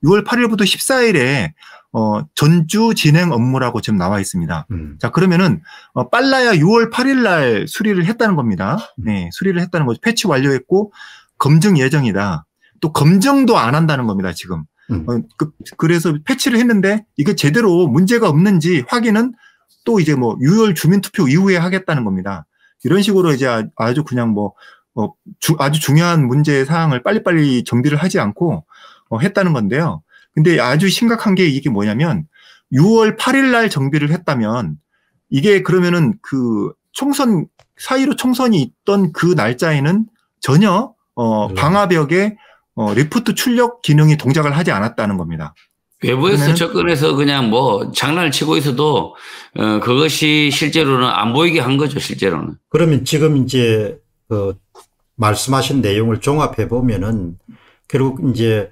14일에 전주 진행 업무라고 지금 나와 있습니다. 자, 그러면은 빨라야 6월 8일 날 수리를 했다는 겁니다. 네, 수리를 했다는 거죠. 패치 완료했고 검증 예정이다. 또 검증도 안 한다는 겁니다, 지금. 그래서 패치를 했는데 이게 제대로 문제가 없는지 확인은 또 이제 뭐 6월 주민투표 이후에 하겠다는 겁니다. 이런 식으로 이제 아주 그냥 아주 중요한 문제 사항을 빨리빨리 정비를 하지 않고 했다는 건데요. 근데 아주 심각한 게 이게 뭐냐면 6월 8일 날 정비를 했다면 이게 그러면은 그 총선 4.15 총선이 있던 그 날짜에는 전혀 방화벽에 리프트 출력 기능이 동작을 하지 않았다는 겁니다. 외부에서 접근해서 그냥 뭐 장난을 치고 있어도 그것이 실제로는 안 보이게 한 거죠, 실제로는. 그러면 지금 이제 그 말씀하신 내용을 종합해 보면은 결국 이제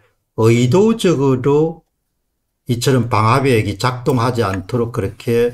의도적으로 이처럼 방화벽이 작동하지 않도록 그렇게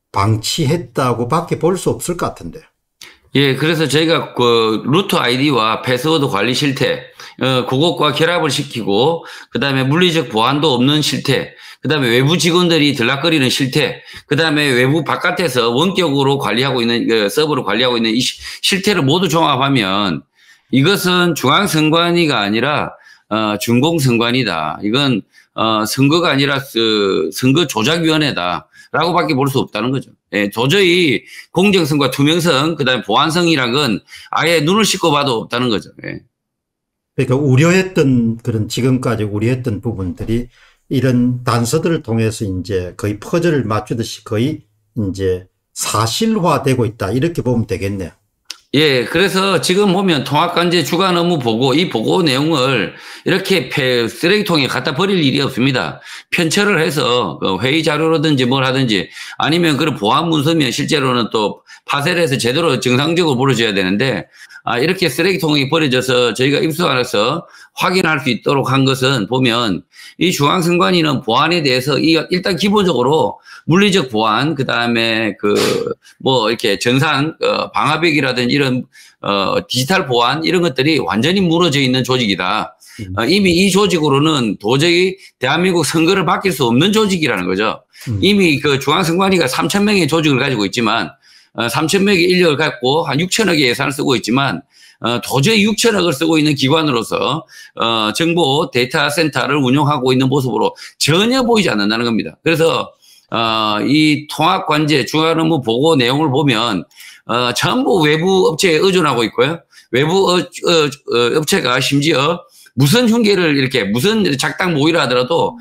방치했다고밖에 볼 수 없을 것 같은데. 예, 그래서 저희가 그 루트 아이디와 패스워드 관리 실태, 그것과 결합을 시키고, 그 다음에 물리적 보안도 없는 실태, 그 다음에 외부 직원들이 들락거리는 실태, 그 다음에 외부 바깥에서 원격으로 관리하고 있는, 서버를 관리하고 있는 이 실태를 모두 종합하면 이것은 중앙선관위가 아니라, 준공선관위다. 이건, 선거가 아니라, 선거 조작위원회다. 라고 밖에 볼 수 없다는 거죠. 예, 도저히 공정성과 투명성, 그 다음에 보안성이란 건 아예 눈을 씻고 봐도 없다는 거죠. 예. 그러니까 우려했던 그런 지금까지 우려했던 부분들이 이런 단서들을 통해서 이제 거의 퍼즐을 맞추듯이 거의 이제 사실화되고 있다. 이렇게 보면 되겠네요. 예, 그래서 지금 보면 통합관제 주간 업무 보고 이 보고 내용을 이렇게 쓰레기통에 갖다 버릴 일이 없습니다. 편철을 해서 회의 자료라든지 뭘 하든지 아니면 그런 보안 문서면 실제로는 또 파쇄를 해서 제대로 정상적으로 벌어져야 되는데 이렇게 쓰레기통에 버려져서 저희가 입수하면서 확인할 수 있도록 한 것은 보면 이 중앙선관위는 보안에 대해서 일단 기본적으로 물리적 보안, 그 다음에 이렇게 전산, 방화벽이라든지 이런, 디지털 보안, 이런 것들이 완전히 무너져 있는 조직이다. 이미 이 조직으로는 도저히 대한민국 선거를 바뀔 수 없는 조직이라는 거죠. 이미 그 중앙선관위가 3,000명의 조직을 가지고 있지만, 3,000명의 인력을 갖고 한 6천억의 예산을 쓰고 있지만, 도저히 6천억을 쓰고 있는 기관으로서, 정보 데이터 센터를 운영하고 있는 모습으로 전혀 보이지 않는다는 겁니다. 그래서, 이 통합관제 중간 업무 보고 내용을 보면, 전부 외부 업체에 의존하고 있고요. 외부 업체가 심지어 무슨 흉계를 이렇게 무슨 작당 모의를 하더라도,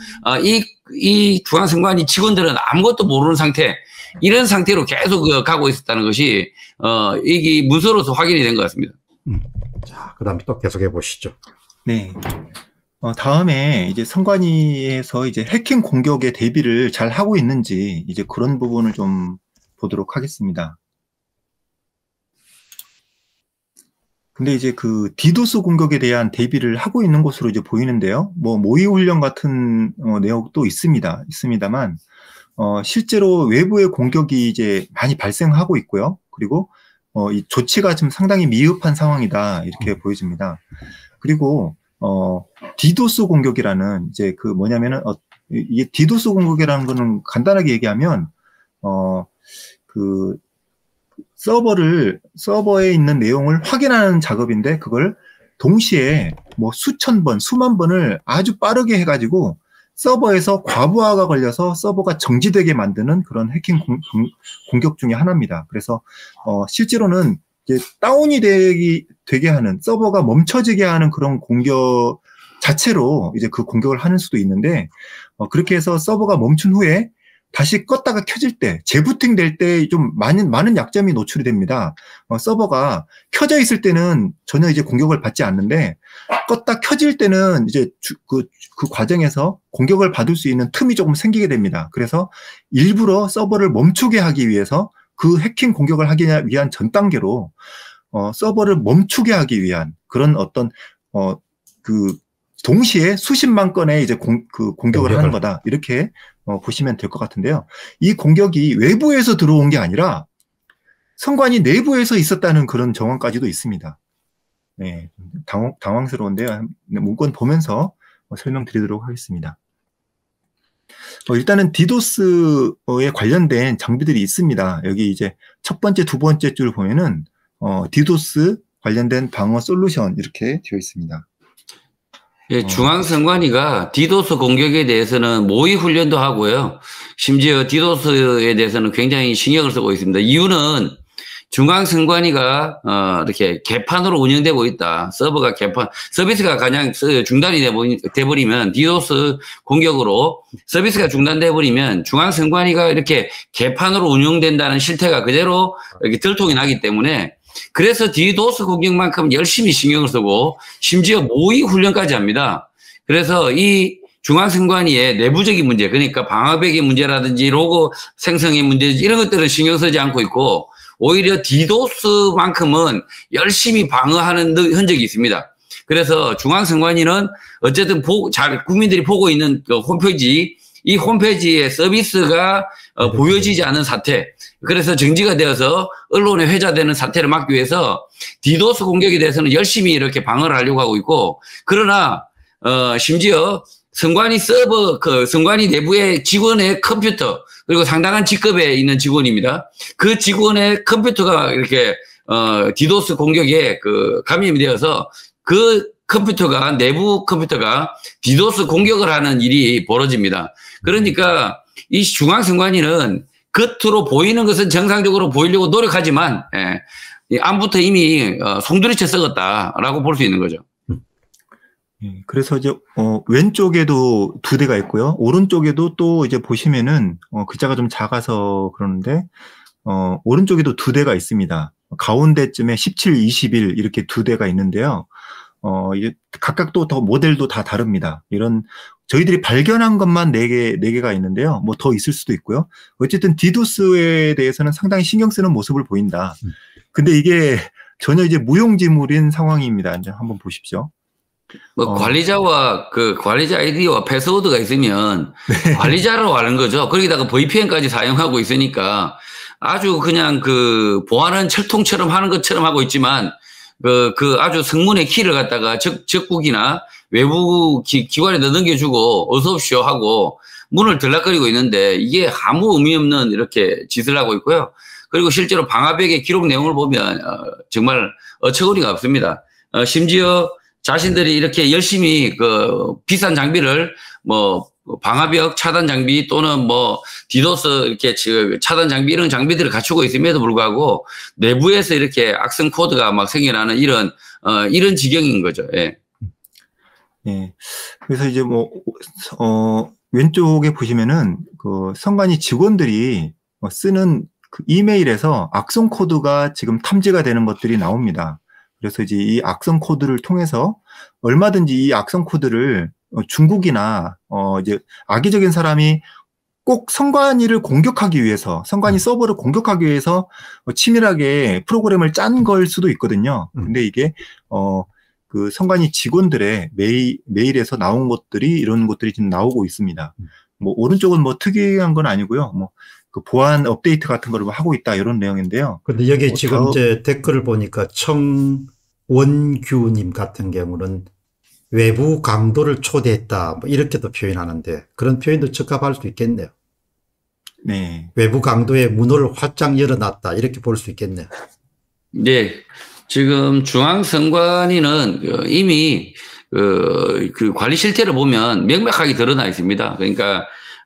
이 중앙선관위 직원들은 아무것도 모르는 상태, 이런 상태로 계속 가고 있었다는 것이, 이게 문서로서 확인이 된 것 같습니다. 자, 그 다음에 또 계속해 보시죠. 네. 다음에 이제 선관위에서 이제 해킹 공격에 대비를 잘 하고 있는지 이제 그런 부분을 좀 보도록 하겠습니다. 근데 이제 그 디도스 공격에 대한 대비를 하고 있는 것으로 이제 보이는데요. 뭐 모의 훈련 같은 내용도 있습니다만 실제로 외부의 공격이 이제 많이 발생하고 있고요. 그리고 이 조치가 좀 상당히 미흡한 상황이다 이렇게 보여집니다. 그리고 디도스 공격이라는 이제 그 뭐냐면은 이게 디도스 공격이라는 거는 간단하게 얘기하면 그 서버에 있는 내용을 확인하는 작업인데 그걸 동시에 뭐 수천 번, 수만 번을 아주 빠르게 해가지고 서버에서 과부하가 걸려서 서버가 정지되게 만드는 그런 해킹 공격 중에 하나입니다. 그래서 실제로는 이제 다운이 되게 하는 서버가 멈춰지게 하는 그런 공격 자체로 이제 그 공격을 하는 수도 있는데 그렇게 해서 서버가 멈춘 후에 다시 껐다가 켜질 때 재부팅 될 때 좀 많은 약점이 노출이 됩니다. 서버가 켜져 있을 때는 전혀 이제 공격을 받지 않는데 껐다 켜질 때는 이제 그 과정에서 공격을 받을 수 있는 틈이 조금 생기게 됩니다. 그래서 일부러 서버를 멈추게 하기 위해서 그 해킹 공격을 하기 위한 전 단계로 서버를 멈추게 하기 위한 그런 어떤 그 동시에 수십만 건의 이제 공격을 하는 거다 이렇게 보시면 될 것 같은데요. 이 공격이 외부에서 들어온 게 아니라 선관위 내부에서 있었다는 그런 정황까지도 있습니다. 네, 당황스러운데요. 문건 보면서 설명드리도록 하겠습니다. 일단은 디도스에 관련된 장비들이 있습니다. 여기 이제 첫 번째, 두 번째 줄 보면은 디도스 관련된 방어 솔루션 이렇게 되어 있습니다. 예, 중앙선관위가 디도스 공격에 대해서는 모의 훈련도 하고요. 심지어 디도스에 대해서는 굉장히 신경을 쓰고 있습니다. 이유는 중앙선관위가 이렇게 개판으로 운영되고 있다. 서버가 개판, 서비스가 그냥 중단이 돼버리면 디도스 공격으로 서비스가 중단돼버리면 중앙선관위가 이렇게 개판으로 운영된다는 실태가 그대로 이렇게 들통이 나기 때문에 그래서 디도스 공격만큼 열심히 신경을 쓰고 심지어 모의 훈련까지 합니다. 그래서 이 중앙선관위의 내부적인 문제, 그러니까 방화벽의 문제라든지 로고 생성의 문제 이런 것들은 신경 쓰지 않고 있고 오히려 디도스만큼은 열심히 방어하는 흔적이 있습니다. 그래서 중앙선관위는 어쨌든 국민들이 보고 있는 그 홈페이지, 이 홈페이지의 서비스가 보여지지 않은 사태, 그래서 정지가 되어서 언론에 회자되는 사태를 막기 위해서 디도스 공격에 대해서는 열심히 이렇게 방어를 하려고 하고 있고, 그러나 심지어 선관위 선관위 내부의 직원의 컴퓨터, 그리고 상당한 직급에 있는 직원입니다. 그 직원의 컴퓨터가 이렇게 디도스 공격에 감염이 되어서 그 컴퓨터가, 내부 컴퓨터가 디도스 공격을 하는 일이 벌어집니다. 그러니까 이 중앙선관위는 겉으로 보이는 것은 정상적으로 보이려고 노력하지만 안부터 이미 송두리째 썩었다라고 볼 수 있는 거죠. 그래서 이제 왼쪽에도 2대가 있고요. 오른쪽에도 또 이제 보시면은 글자가 좀 작아서 그러는데 오른쪽에도 2대가 있습니다. 가운데쯤에 17, 21 이렇게 2대가 있는데요. 이제 각각 또 더 모델도 다 다릅니다. 이런 저희들이 발견한 것만 4개가 있는데요. 뭐 더 있을 수도 있고요. 어쨌든 디도스에 대해서는 상당히 신경 쓰는 모습을 보인다. 근데 이게 전혀 이제 무용지물인 상황입니다. 이제 한번 보십시오. 관리자와 관리자 아이디와 패스워드가 있으면 네. 관리자로 하는 거죠. 거기다가 VPN까지 사용하고 있으니까 아주 그냥 보안은 철통처럼 하는 것처럼 하고 있지만 아주 성문의 키를 갖다가 적국이나 외부 기관에다 넘겨주고 어서 오십시오 하고 문을 들락거리고 있는데 이게 아무 의미 없는 이렇게 짓을 하고 있고요. 그리고 실제로 방화벽의 기록 내용을 보면 정말 어처구니가 없습니다. 심지어 자신들이 이렇게 열심히 비싼 장비를 방화벽 차단 장비 또는 디도스 이렇게 차단 장비 이런 장비들을 갖추고 있음에도 불구하고 내부에서 이렇게 악성 코드가 막 생겨나는 이런 지경인 거죠. 예. 예. 그래서 이제 왼쪽에 보시면은 선관위 직원들이 쓰는 이메일에서 악성 코드가 지금 탐지가 되는 것들이 나옵니다. 그래서 이제 이 악성 코드를 통해서 얼마든지 이 악성 코드를 중국이나 이제 악의적인 사람이 꼭 선관위를 공격하기 위해서, 선관위 서버를 공격하기 위해서 치밀하게 프로그램을 짠 걸 수도 있거든요. 근데 이게 선관위 직원들의 메일에서 나온 것들이 이런 것들이 지금 나오고 있습니다. 오른쪽은 특이한 건 아니고요. 보안 업데이트 같은 거를 하고 있다 이런 내용인데요. 근데 여기 지금 제 댓글을 보니까 청원규님 같은 경우는 외부 강도를 초대했다 이렇게도 표현하는데 그런 표현도 적합할 수 있겠네요. 네. 외부 강도의 문을 활짝 열어놨다 이렇게 볼 수 있겠네요. 네. 지금 중앙선관위는 이미 관리 실태를 보면 명백하게 드러나 있습니다. 그러니까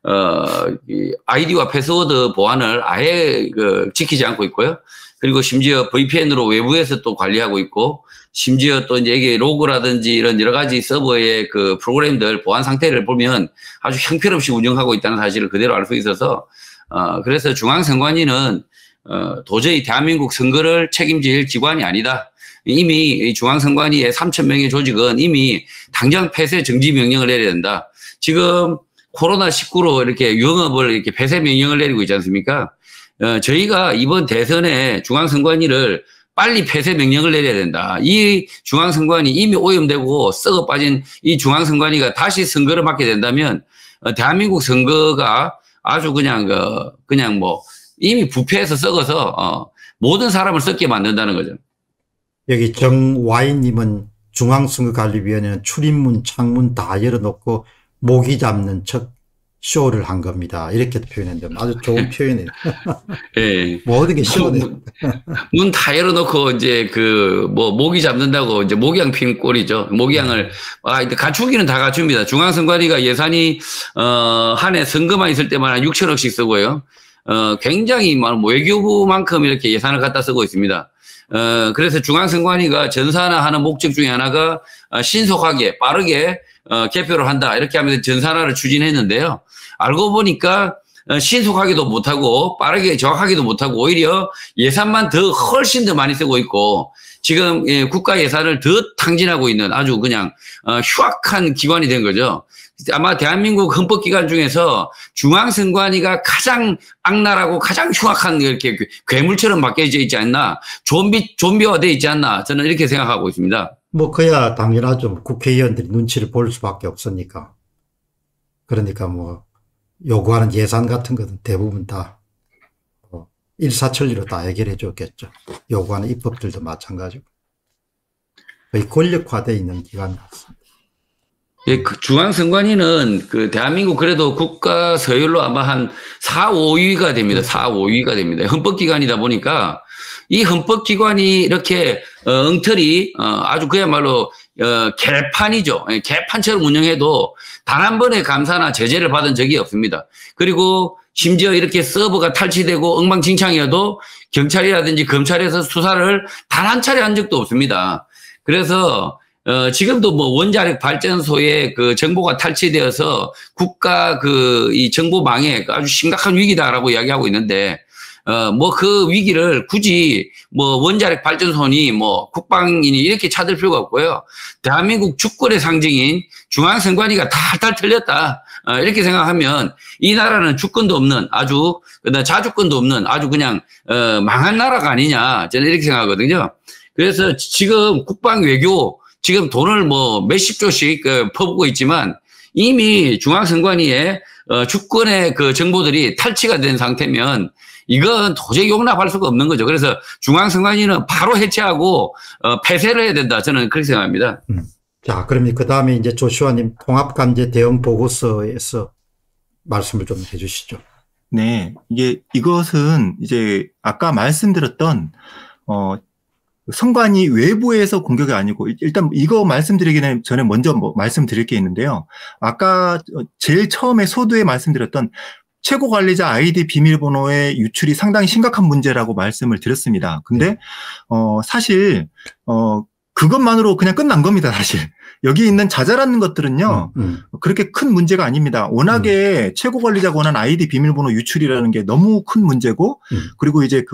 아이디와 패스워드 보안을 아예 지키지 않고 있고요. 그리고 심지어 VPN으로 외부에서 또 관리하고 있고, 심지어 또 이제 이게 로그라든지 이런 여러 가지 서버의 프로그램들 보안 상태를 보면 아주 형편없이 운영하고 있다는 사실을 그대로 알 수 있어서, 그래서 중앙선관위는 도저히 대한민국 선거를 책임질 기관이 아니다. 이미 이 중앙선관위의 3,000명의 조직은 이미 당장 폐쇄 정지 명령을 내려야 된다. 지금 코로나19로 이렇게 영업을 이렇게 폐쇄 명령을 내리고 있지 않습니까? 저희가 이번 대선에 중앙선관위를 빨리 폐쇄 명령을 내려야 된다. 이 중앙선관위 이미 오염되고 썩어 빠진 이 중앙선관위가 다시 선거를 맡게 된다면 대한민국 선거가 아주 그냥 이미 부패해서 썩어서 모든 사람을 썩게 만든다는 거죠. 여기 정와이님은 중앙선거관리위원회는 출입문, 창문 다 열어놓고 모기 잡는 척 쇼를 한 겁니다. 이렇게 표현했는데 아주 좋은 표현이에요. 예. 모든 게 쇼네. 문 다 열어놓고 이제 모기 잡는다고 이제 모기향 피는 꼴이죠. 모기향을 갖추기는 다 갖춥니다. 중앙선관위가 예산이 한 해 선거만 있을 때만 한 6천억씩 쓰고요. 굉장히 외교부만큼 이렇게 예산을 갖다 쓰고 있습니다. 그래서 중앙선관위가 전산화하는 목적 중에 하나가 신속하게 빠르게 개표를 한다 이렇게 하면서 전산화를 추진했는데요. 알고 보니까 신속하게도 못하고 빠르게 정확하게도 못하고 오히려 예산만 훨씬 더 많이 쓰고 있고 지금 국가 예산을 더 탕진하고 있는 아주 그냥 흉악한 기관이 된 거죠. 아마 대한민국 헌법기관 중에서 중앙선관위가 가장 악랄하고 가장 흉악한 이렇게 괴물처럼 바뀌어져 있지 않나, 좀비화되어 있지 않나, 저는 이렇게 생각하고 있습니다. 뭐 그야 당연하죠. 국회의원들이 눈치를 볼 수밖에 없으니까. 그러니까 뭐 요구하는 예산 같은 것은 대부분 다 일사천리로 다 해결해 줬겠죠. 요구하는 입법들도 마찬가지고. 거의 권력화되어 있는 기관 같습니다. 예, 중앙선관위는 대한민국 그래도 국가 서열로 아마 한 4, 5위가 됩니다. 4, 5위가 됩니다. 헌법기관이다 보니까 이 헌법기관이 이렇게 엉터리 아주 그야말로 개판이죠. 개판처럼 운영해도 단 한 번의 감사나 제재를 받은 적이 없습니다. 그리고 심지어 이렇게 서버가 탈취되고 엉망진창이어도 경찰이라든지 검찰에서 수사를 단 한 차례 한 적도 없습니다. 그래서 지금도 뭐 원자력 발전소에 정보가 탈취되어서 국가 이 정보망에 아주 심각한 위기다라고 이야기하고 있는데, 그 위기를 굳이 원자력 발전소니 국방이니 이렇게 찾을 필요가 없고요. 대한민국 주권의 상징인 중앙선관위가 탈탈 틀렸다. 이렇게 생각하면 이 나라는 주권도 없는 자주권도 없는 아주 그냥, 망한 나라가 아니냐. 저는 이렇게 생각하거든요. 그래서 지금 국방 외교 지금 돈을 몇십 조씩 퍼붓고 있지만 이미 중앙선관위의 주권의 정보들이 탈취가 된 상태면 이건 도저히 용납할 수가 없는 거죠. 그래서 중앙선관위는 바로 해체하고 폐쇄를 해야 된다. 저는 그렇게 생각합니다. 자, 그러면 그 다음에 이제 조슈아님 통합관제 대응 보고서에서 말씀을 좀 해주시죠. 네, 이것은 이제 아까 말씀드렸던 선관위 외부에서 공격이 아니고, 일단 이거 말씀드리기 전에 먼저 말씀드릴 게 있는데요. 아까 제일 처음에 소두에 말씀드렸던 최고 관리자 아이디 비밀번호의 유출이 상당히 심각한 문제라고 말씀을 드렸습니다. 근데, 사실, 그것만으로 그냥 끝난 겁니다, 사실. 여기 있는 자잘한 것들은요, 그렇게 큰 문제가 아닙니다. 워낙에 최고 관리자가 원하는 아이디 비밀번호 유출이라는 게 너무 큰 문제고, 그리고 이제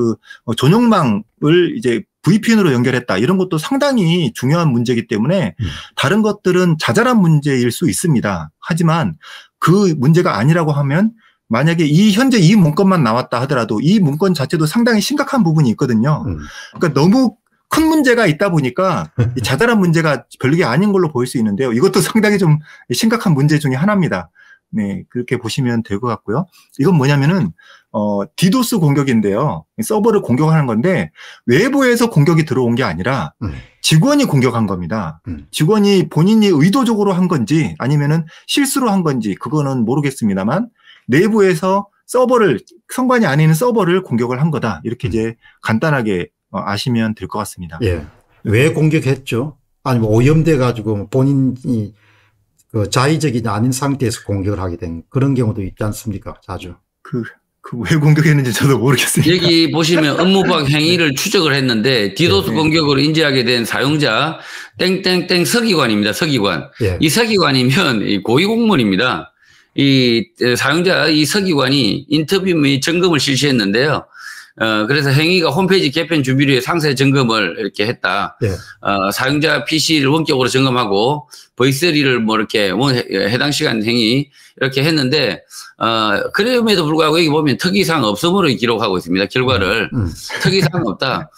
전용망을 이제 VPN으로 연결했다. 이런 것도 상당히 중요한 문제이기 때문에 다른 것들은 자잘한 문제일 수 있습니다. 하지만 그 문제가 아니라고 하면 만약에 현재 이 문건만 나왔다 하더라도 이 문건 자체도 상당히 심각한 부분이 있거든요. 그러니까 너무 큰 문제가 있다 보니까 이 자잘한 문제가 별게 아닌 걸로 보일 수 있는데요. 이것도 상당히 좀 심각한 문제 중에 하나입니다. 네, 그렇게 보시면 될 것 같고요. 이건 뭐냐면은 디도스 공격인데요. 서버를 공격하는 건데 외부에서 공격이 들어온 게 아니라 직원이 공격한 겁니다. 직원이 본인이 의도적으로 한 건지 아니면은 실수로 한 건지 그거는 모르겠습니다만 내부에서 선관위 안에 있는 서버를 공격을 한 거다. 이렇게 이제 간단하게 아시면 될 것 같습니다. 예. 왜 공격했죠? 아니면 오염돼 가지고 본인이 자의적이 아닌 상태에서 공격을 하게 된 그런 경우도 있지 않습니까? 자주. 왜 공격했는지 저도 모르겠습니다. 여기 보시면 업무방 행위를 추적을 했는데 디도스 공격으로 인지하게 된 사용자 땡땡땡 서기관입니다. 서기관. 예. 이 서기관이면 고위공무원입니다. 이 사용자 이 서기관이 인터뷰 및 점검을 실시했는데요. 그래서 행위가 홈페이지 개편 준비를 위해 상세 점검을 이렇게 했다. 예. 사용자 PC를 원격으로 점검하고 V3를 이렇게 해당 시간 행위 이렇게 했는데, 그럼에도 불구하고 여기 보면 특이사항 없음으로 기록하고 있습니다. 결과를. 특이사항 없다.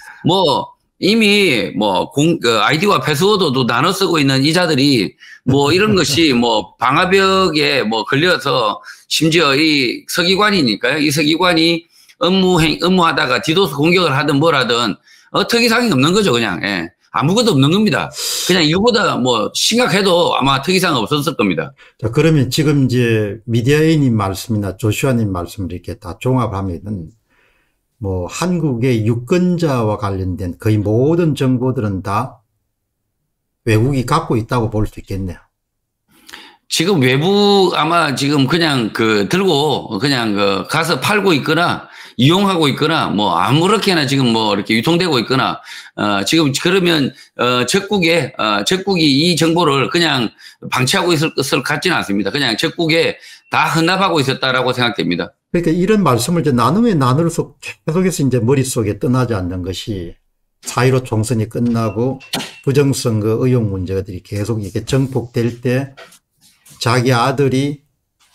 이미 아이디와 패스워드도 나눠 쓰고 있는 이자들이 이런 것이 방화벽에 걸려서 심지어 이 서기관이니까요. 이 서기관이 업무하다가 디도스 공격을 하든 뭘 하든 특이사항이 없는 거죠, 그냥. 예. 아무것도 없는 겁니다. 그냥 이거보다 뭐 심각해도 아마 특이사항 없었을 겁니다. 자, 그러면 지금 이제 미디어 A님 말씀이나 조슈아님 말씀을 이렇게 다 종합하면은 뭐 한국의 유권자와 관련된 거의 모든 정보들은 다 외국이 갖고 있다고 볼 수 있겠네요. 지금 외부 아마 지금 그냥 들고 그냥 가서 팔고 있거나 이용하고 있거나 뭐 아무렇게나 지금 뭐 이렇게 유통되고 있거나 지금 그러면 적국이 이 정보를 그냥 방치하고 있을 것을 같지는 않습니다. 그냥 적국에 다 헌납하고 있었다라고 생각됩니다. 그러니까 이런 말씀을 이제 나누면 나눌수록 계속해서 이제 머릿속에 떠나지 않는 것이 4.15 총선이 끝나고 부정선거 의혹 문제들이 계속 이렇게 정폭될 때 자기 아들이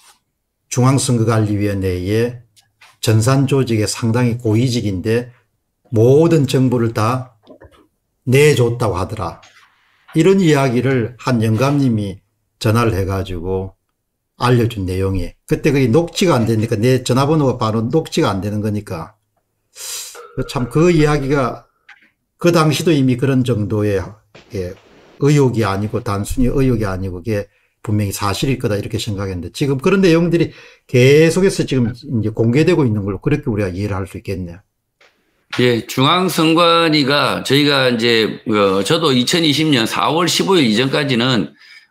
중앙선거관리위원회에 전산조직에 상당히 고위직인데 모든 정보를 다 내줬다고 하더라. 이런 이야기를 한 영감님이 전화를 해가지고 알려준 내용이 그때 그게 녹취가 안 되니까 내 전화번호가 바로 녹취가 안 되는 거니까 참 그 이야기가 그 당시도 이미 그런 정도의 의혹이 아니고 단순히 의혹이 아니고 그게 분명히 사실일 거다 이렇게 생각했는데 지금 그런 내용들이 계속해서 지금 이제 공개되고 있는 걸로 그렇게 우리가 이해를 할 수 있겠네요. 예, 중앙선관위가 저희가 이제 저도 2020년 4월 15일 이전까지는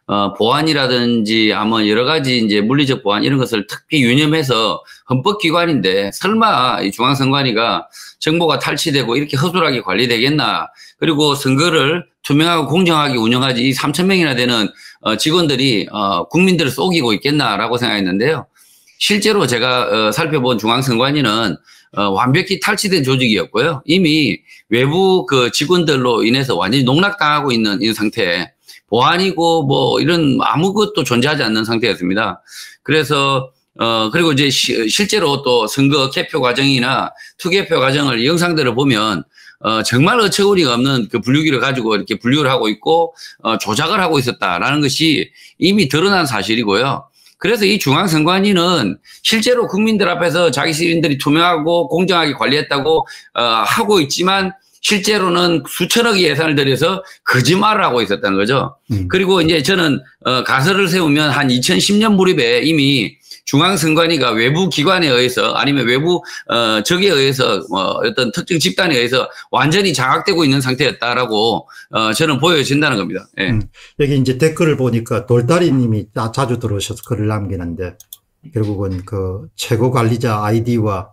보안이라든지 아마 여러 가지 이제 물리적 보안 이런 것을 특히 유념해서 헌법기관인데 설마 이 중앙선관위가 정보가 탈취되고 이렇게 허술하게 관리되겠나. 그리고 선거를 투명하고 공정하게 운영하지 이 3,000명이나 되는 직원들이 국민들을 속이고 있겠나라고 생각했는데요. 실제로 제가 살펴본 중앙선관위는 완벽히 탈취된 조직이었고요. 이미 외부 직원들로 인해서 완전히 농락당하고 있는 이 상태에 보안이고 뭐 이런 아무것도 존재하지 않는 상태였습니다. 그래서 그리고 이제 실제로 또 선거 개표 과정이나 투개표 과정을 영상들을 보면 정말 어처구니가 없는 그 분류기를 가지고 이렇게 분류를 하고 있고 조작을 하고 있었다라는 것이 이미 드러난 사실이고요. 그래서 이 중앙선관위는 실제로 국민들 앞에서 자기 시민들이 투명하고 공정하게 관리했다고 하고 있지만 실제로는 수천억의 예산을 들여서 거짓말을 하고 있었다는 거죠. 그리고 이제 저는 가설을 세우면 한 2010년 무렵에 이미 중앙선관위가 외부 기관에 의해서 아니면 외부 적에 의해서 어떤 특정 집단에 의해서 완전히 장악되고 있는 상태였다라고 저는 보여진다는 겁니다. 예. 여기 이제 댓글을 보니까 돌다리님이 자주 들어오셔서 글을 남기는데 결국은 그 최고 관리자 아이디와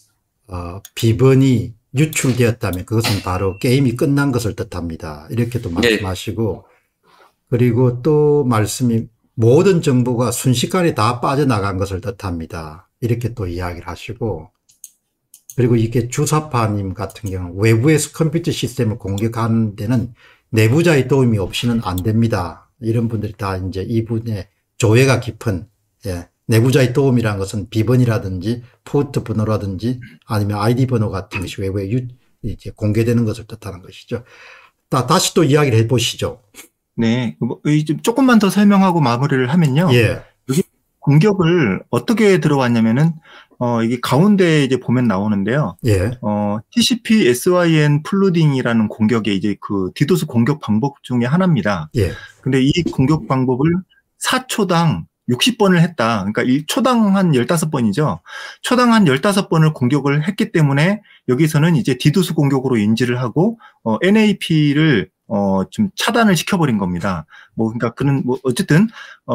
비번이 유출되었다면 그것은 바로 게임이 끝난 것을 뜻합니다. 이렇게 또 말씀하시고 그리고 또 말씀이 모든 정보가 순식간에 다 빠져나간 것을 뜻합니다. 이렇게 또 이야기를 하시고 그리고 이게 주사파님 같은 경우는 외부에서 컴퓨터 시스템을 공격하는 데는 내부자의 도움이 없이는 안 됩니다. 이런 분들이 다 이제 이분의 조예가 깊은 내부자의 도움이라는 것은 비번이라든지 포트 번호라든지 아니면 아이디 번호 같은 것이 외부에 이제 공개되는 것을 뜻하는 것이죠. 다시 또 이야기를 해보시죠. 네, 조금만 더 설명하고 마무리를 하면요. 예. 여기 공격을 어떻게 들어왔냐면은 이게 가운데 이제 보면 나오는데요. 예. TCP SYN 플루딩이라는 공격의 이제 그 디도스 공격 방법 중에 하나입니다. 예. 근데 이 공격 방법을 4초당 60번을 했다. 그러니까 1초당 한 15번이죠. 초당 한 15번을 공격을 했기 때문에 여기서는 이제 디도스 공격으로 인지를 하고 NAP를 좀 차단을 시켜버린 겁니다. 그러니까 어쨌든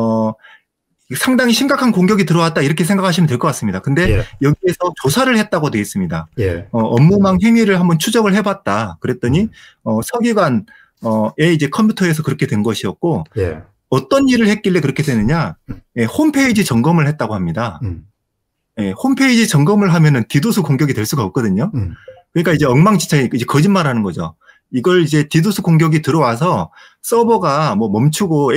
상당히 심각한 공격이 들어왔다 이렇게 생각하시면 될 것 같습니다. 근데 여기에서 조사를 했다고 되어 있습니다. 업무망 행위를 한번 추적을 해봤다. 그랬더니 서기관의 이제 컴퓨터에서 그렇게 된 것이었고 어떤 일을 했길래 그렇게 되느냐? 홈페이지 점검을 했다고 합니다. 홈페이지 점검을 하면은 디도스 공격이 될 수가 없거든요. 그러니까 이제 엉망진창이 이제 거짓말하는 거죠. 이걸 이제 디도스 공격이 들어와서 서버가 멈추고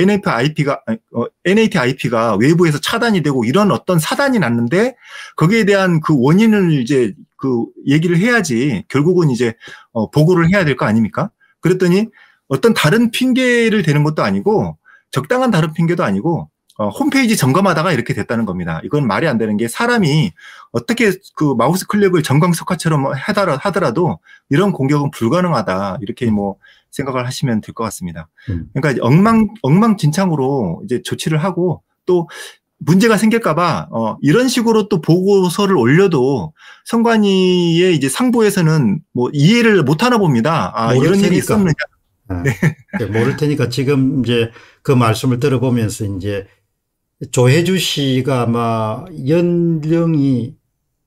NAT IP가 외부에서 차단이 되고 이런 어떤 사단이 났는데 거기에 대한 그 원인을 이제 그 얘기를 해야지 결국은 이제 보고를 해야 될 거 아닙니까? 그랬더니 어떤 다른 핑계를 대는 것도 아니고 적당한 다른 핑계도 아니고 홈페이지 점검하다가 이렇게 됐다는 겁니다. 이건 말이 안 되는 게 사람이 어떻게 그 마우스 클릭을 전광석화처럼 하더라도 이런 공격은 불가능하다. 이렇게 생각을 하시면 될 것 같습니다. 그러니까 엉망진창으로 이제 조치를 하고 또 문제가 생길까봐 이런 식으로 또 보고서를 올려도 선관위의 이제 상부에서는 뭐 이해를 못하나 봅니다. 이런 일이 있었느냐. 네. 모를 테니까 지금 이제 그 말씀을 들어보면서 이제 조혜주 씨가 아마 연령이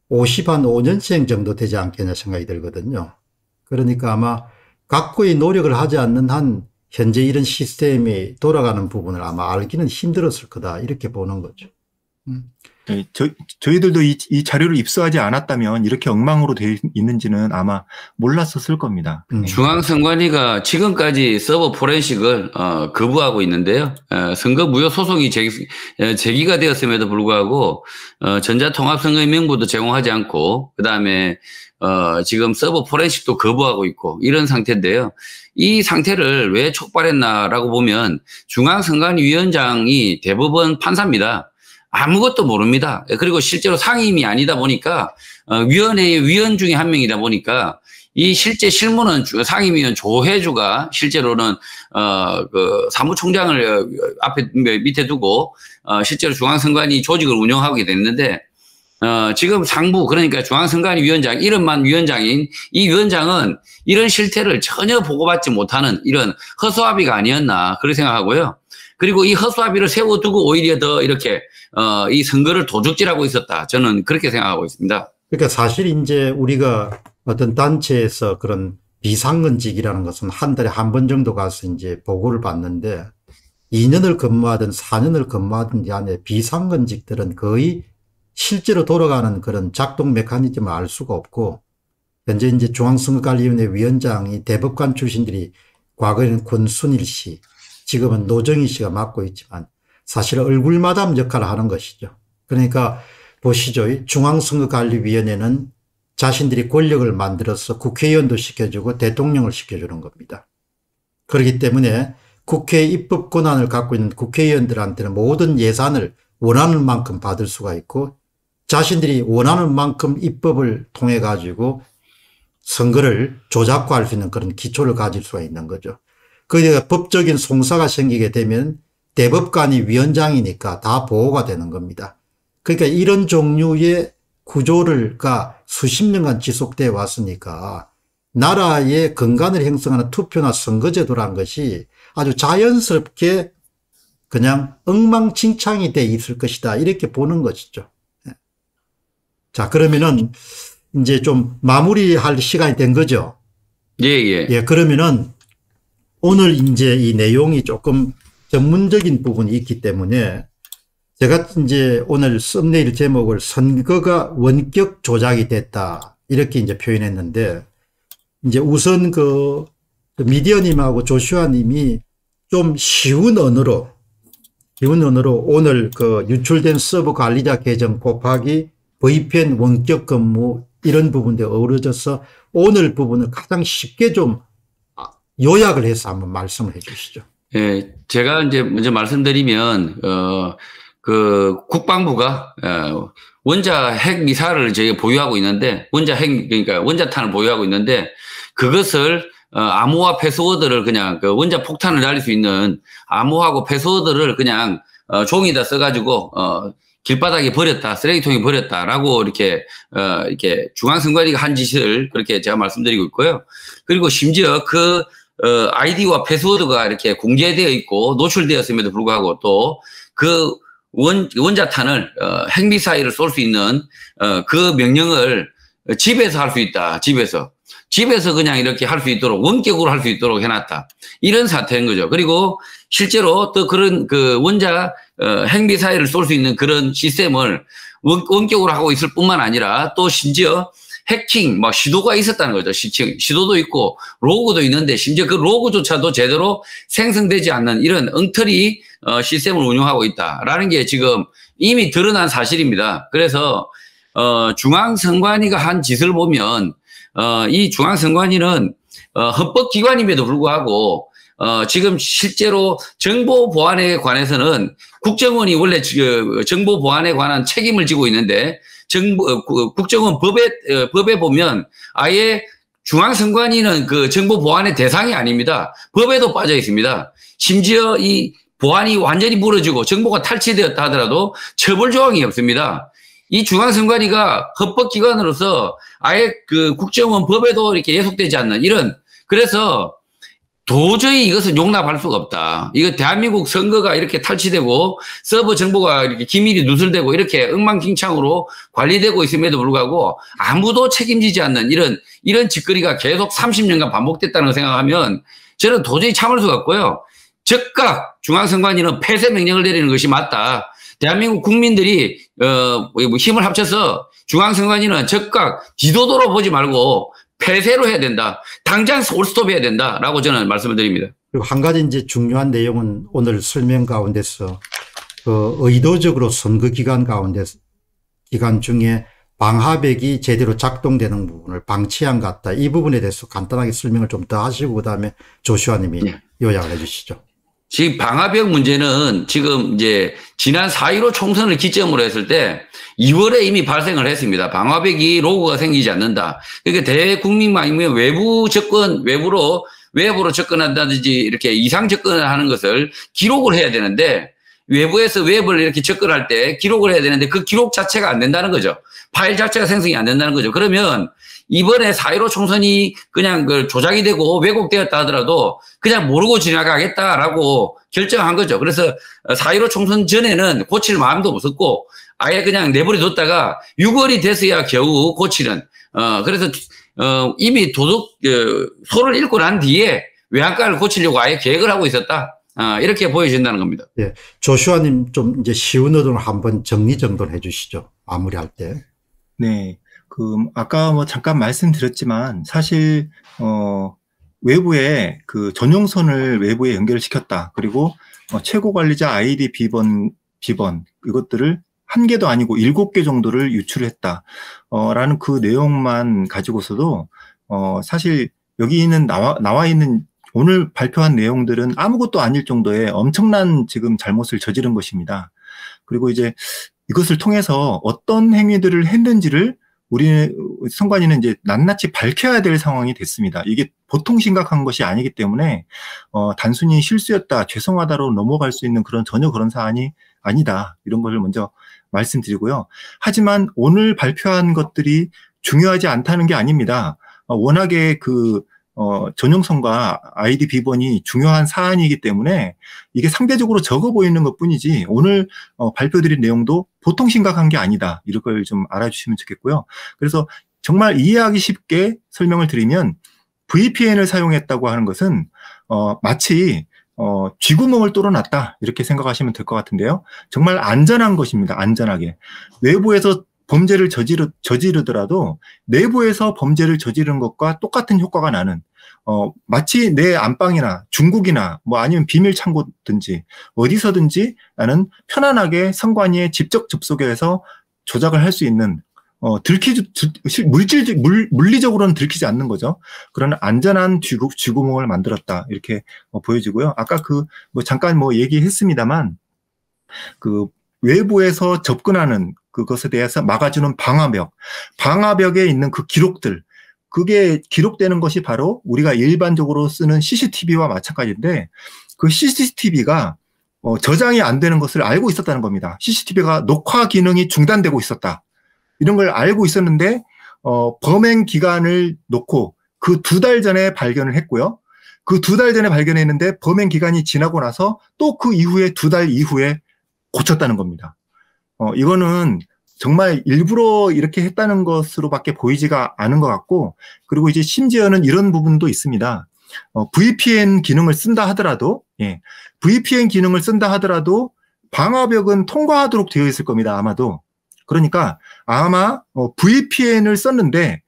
5년생 정도 되지 않겠냐 생각이 들거든요. 그러니까 아마 각고의 노력을 하지 않는 한 현재 이런 시스템이 돌아가는 부분을 아마 알기는 힘들었을 거다 이렇게 보는 거죠. 네, 저희들도 이 자료를 입수하지 않았다면 이렇게 엉망으로 되어 있는지는 아마 몰랐었을 겁니다. 중앙선관위가 지금까지 서버 포렌식을 거부하고 있는데요. 선거 무효 소송이 제기가 되었음에도 불구하고 전자통합선거의 명부도 제공하지 않고 그다음에 지금 서버 포렌식도 거부하고 있고 이런 상태인데요. 이 상태를 왜 촉발했나라고 보면 중앙선관위원장이 대법원 판사입니다. 아무것도 모릅니다. 그리고 실제로 상임이 아니다 보니까 위원회의 위원 중에 한 명이다 보니까 이 실제 실무는 상임위원 조혜주가 실제로는 그 사무총장을 밑에 두고 실제로 중앙선관위 조직을 운영하게 됐는데 지금 상부 그러니까 중앙선관위 위원장 이름만 위원장인 이 위원장은 이런 실태를 전혀 보고받지 못하는 이런 허수아비가 아니었나 그렇게 생각하고요. 그리고 이 허수아비를 세워두고 오히려 더 이렇게 이 선거를 도적질하고 있었다. 저는 그렇게 생각하고 있습니다. 그러니까 사실 이제 우리가 어떤 단체에서 그런 비상근직이라는 것은 한 달에 한 번 정도 가서 이제 보고를 받는데 2년을 근무하든 4년을 근무하든지 안에 비상근직들은 거의 실제로 돌아가는 그런 작동 메커니즘을 알 수가 없고 현재 이제 중앙선거관리위원회 위원장이 대법관 출신들이 과거에는 권순일 씨 지금은 노정희 씨가 맡고 있지만 사실 얼굴마담 역할을 하는 것이죠. 그러니까 보시죠. 중앙선거관리위원회는 자신들이 권력을 만들어서 국회의원도 시켜주고 대통령을 시켜주는 겁니다. 그렇기 때문에 국회 입법 권한을 갖고 있는 국회의원들한테는 모든 예산을 원하는 만큼 받을 수가 있고 자신들이 원하는 만큼 입법을 통해 가지고 선거를 조작화할 수 있는 그런 기초를 가질 수가 있는 거죠. 그러니까 법적인 송사가 생기게 되면 대법관이 위원장이니까 다 보호가 되는 겁니다. 그러니까 이런 종류의 구조가 수십 년간 지속되어 왔으니까 나라의 근간을 형성하는 투표나 선거제도란 것이 아주 자연스럽게 그냥 엉망진창이 돼 있을 것이다 이렇게 보는 것이죠. 자, 그러면은 이제 좀 마무리할 시간이 된 거죠. 예. 그러면은 오늘 이제 이 내용이 조금 전문적인 부분이 있기 때문에 제가 이제 오늘 썸네일 제목을 선거가 원격 조작이 됐다 이렇게 이제 표현했는데 이제 우선 그 미디어님하고 조슈아님이 좀 쉬운 언어로 오늘 그 유출된 서버 관리자 계정 곱하기 VPN 원격 근무 이런 부분에 어우러져서 오늘 부분을 가장 쉽게 좀 요약을 해서 한번 말씀을 해 주시죠. 예, 제가 이제 먼저 말씀드리면, 그 국방부가, 원자 핵 미사일을 저희가 보유하고 있는데, 그러니까 원자탄을 보유하고 있는데, 그것을, 암호화 패스워드를 그냥 그 원자 폭탄을 날릴 수 있는 암호하고 패스워드를 그냥, 종이다 써가지고, 길바닥에 버렸다, 쓰레기통에 버렸다라고 이렇게 중앙선관위가 한 짓을 그렇게 제가 말씀드리고 있고요. 그리고 심지어 그, 아이디와 패스워드가 이렇게 공개되어 있고 노출되었음에도 불구하고 또 그 원자탄을, 핵미사일을 쏠 수 있는, 그 명령을 집에서 할 수 있다. 집에서 그냥 이렇게 할 수 있도록 원격으로 할 수 있도록 해놨다. 이런 사태인 거죠. 그리고 실제로 또 그런 그 핵미사일을 쏠 수 있는 그런 시스템을 원격으로 하고 있을 뿐만 아니라 또 심지어 해킹, 시도가 있었다는 거죠. 시도도 있고, 로그도 있는데, 심지어 그 로그조차도 제대로 생성되지 않는 이런 엉터리, 시스템을 운영하고 있다라는 게 지금 이미 드러난 사실입니다. 그래서, 중앙선관위가 한 짓을 보면, 이 중앙선관위는, 헌법기관임에도 불구하고, 지금 실제로 정보 보안에 관해서는 국정원이 원래 정보 보안에 관한 책임을 지고 있는데, 국정원 법에 보면 아예 중앙선관위는 그 정보 보안의 대상이 아닙니다. 법에도 빠져 있습니다. 심지어 이 보안이 완전히 무너지고 정보가 탈취되었다 하더라도 처벌 조항이 없습니다. 이 중앙선관위가 헌법기관으로서 아예 그 국정원 법에도 이렇게 예속되지 않는 이런, 그래서 도저히 이것은 용납할 수가 없다. 이거 대한민국 선거가 이렇게 탈취되고 서버 정보가 이렇게 기밀이 누설되고 이렇게 엉망진창으로 관리되고 있음에도 불구하고 아무도 책임지지 않는 이런 짓거리가 계속 30년간 반복됐다는 걸 생각하면 저는 도저히 참을 수가 없고요. 즉각 중앙선관위는 폐쇄 명령을 내리는 것이 맞다. 대한민국 국민들이 힘을 합쳐서 중앙선관위는 즉각 지도도로 보지 말고 폐쇄로 해야 된다. 당장 올스톱 해야 된다라고 저는 말씀을 드립니다. 그리고 한 가지 이제 중요한 내용은 오늘 설명 가운데서 의도적으로 선거 기간 중에 방화벽이 제대로 작동되는 부분을 방치한 것 같다. 이 부분에 대해서 간단하게 설명을 좀 더 하시고 그다음에 조슈아 님이 요약을 해 주시죠. 지금 방화벽 문제는 지금 이제 지난 4.15 총선을 기점으로 했을 때 2월에 이미 발생을 했습니다. 방화벽이 로고가 생기지 않는다. 그러니까 대국민망이면 외부로 접근한다든지 이렇게 이상 접근을 하는 것을 기록을 해야 되는데 외부에서 웹을 이렇게 접근할 때 기록을 해야 되는데 그 기록 자체가 안 된다는 거죠. 파일 자체가 생성이 안 된다는 거죠. 그러면 이번에 4.15 총선이 그냥 그 조작이 되고 왜곡되었다 하더라도 그냥 모르고 지나가겠다라고 결정한 거죠. 그래서 4.15 총선 전에는 고칠 마음도 없었고 아예 그냥 내버려 뒀다가 6월이 돼서야 겨우 고치는, 그래서, 이미 소를 읽고 난 뒤에 외양간을 고치려고 아예 계획을 하고 있었다. 이렇게 보여진다는 겁니다. 예. 조슈아님 좀 이제 쉬운 언어로 한번 정리정돈 해 주시죠. 마무리할 때. 네. 아까 뭐 잠깐 말씀드렸지만 사실, 외부에 그 전용선을 외부에 연결을 시켰다. 그리고 최고 관리자 아이디 비번 이것들을 1개도 아니고 7개 정도를 유출했다. 라는 그 내용만 가지고서도, 사실 여기 나와 있는 오늘 발표한 내용들은 아무것도 아닐 정도의 엄청난 지금 잘못을 저지른 것입니다. 그리고 이제 이것을 통해서 어떤 행위들을 했는지를 우리 선관위는 이제 낱낱이 밝혀야 될 상황이 됐습니다. 이게 보통 심각한 것이 아니기 때문에, 단순히 실수였다, 죄송하다로 넘어갈 수 있는 전혀 그런 사안이 아니다. 이런 것을 먼저 말씀드리고요. 하지만 오늘 발표한 것들이 중요하지 않다는 게 아닙니다. 워낙에 전용선과 아이디 비번이 중요한 사안이기 때문에 이게 상대적으로 적어 보이는 것 뿐이지 오늘 발표드린 내용도 보통 심각한 게 아니다. 이런 걸 좀 알아주시면 좋겠고요. 그래서 정말 이해하기 쉽게 설명을 드리면 VPN을 사용했다고 하는 것은 마치 쥐구멍을 뚫어놨다 이렇게 생각하시면 될 것 같은데요. 정말 안전한 것입니다. 안전하게. 외부에서 범죄를 저지르더라도 내부에서 범죄를 저지른 것과 똑같은 효과가 나는, 마치 내 안방이나 중국이나 뭐 아니면 비밀 창고든지 어디서든지 나는 편안하게 선관위에 직접 접속해서 조작을 할 수 있는, 물리적으로는 들키지 않는 거죠. 그런 안전한 쥐구멍을 만들었다. 이렇게 보여지고요. 아까 잠깐 얘기했습니다만, 외부에서 접근하는 그것에 대해서 막아주는 방화벽에 있는 그 기록들, 그게 기록되는 것이 바로 우리가 일반적으로 쓰는 CCTV와 마찬가지인데, 그 CCTV가 저장이 안 되는 것을 알고 있었다는 겁니다. CCTV가 녹화 기능이 중단되고 있었다. 이런 걸 알고 있었는데, 범행 기간을 놓고 그 2달 전에 발견을 했고요. 그 2달 전에 발견했는데 범행 기간이 지나고 나서 또 그 이후에 2달 이후에 고쳤다는 겁니다. 이거는 정말 일부러 이렇게 했다는 것으로밖에 보이지가 않은 것 같고, 그리고 이제 심지어는 이런 부분도 있습니다. VPN 기능을 쓴다 하더라도, VPN 기능을 쓴다 하더라도 방화벽은 통과하도록 되어 있을 겁니다. 아마도. 그러니까 아마 VPN을 썼는데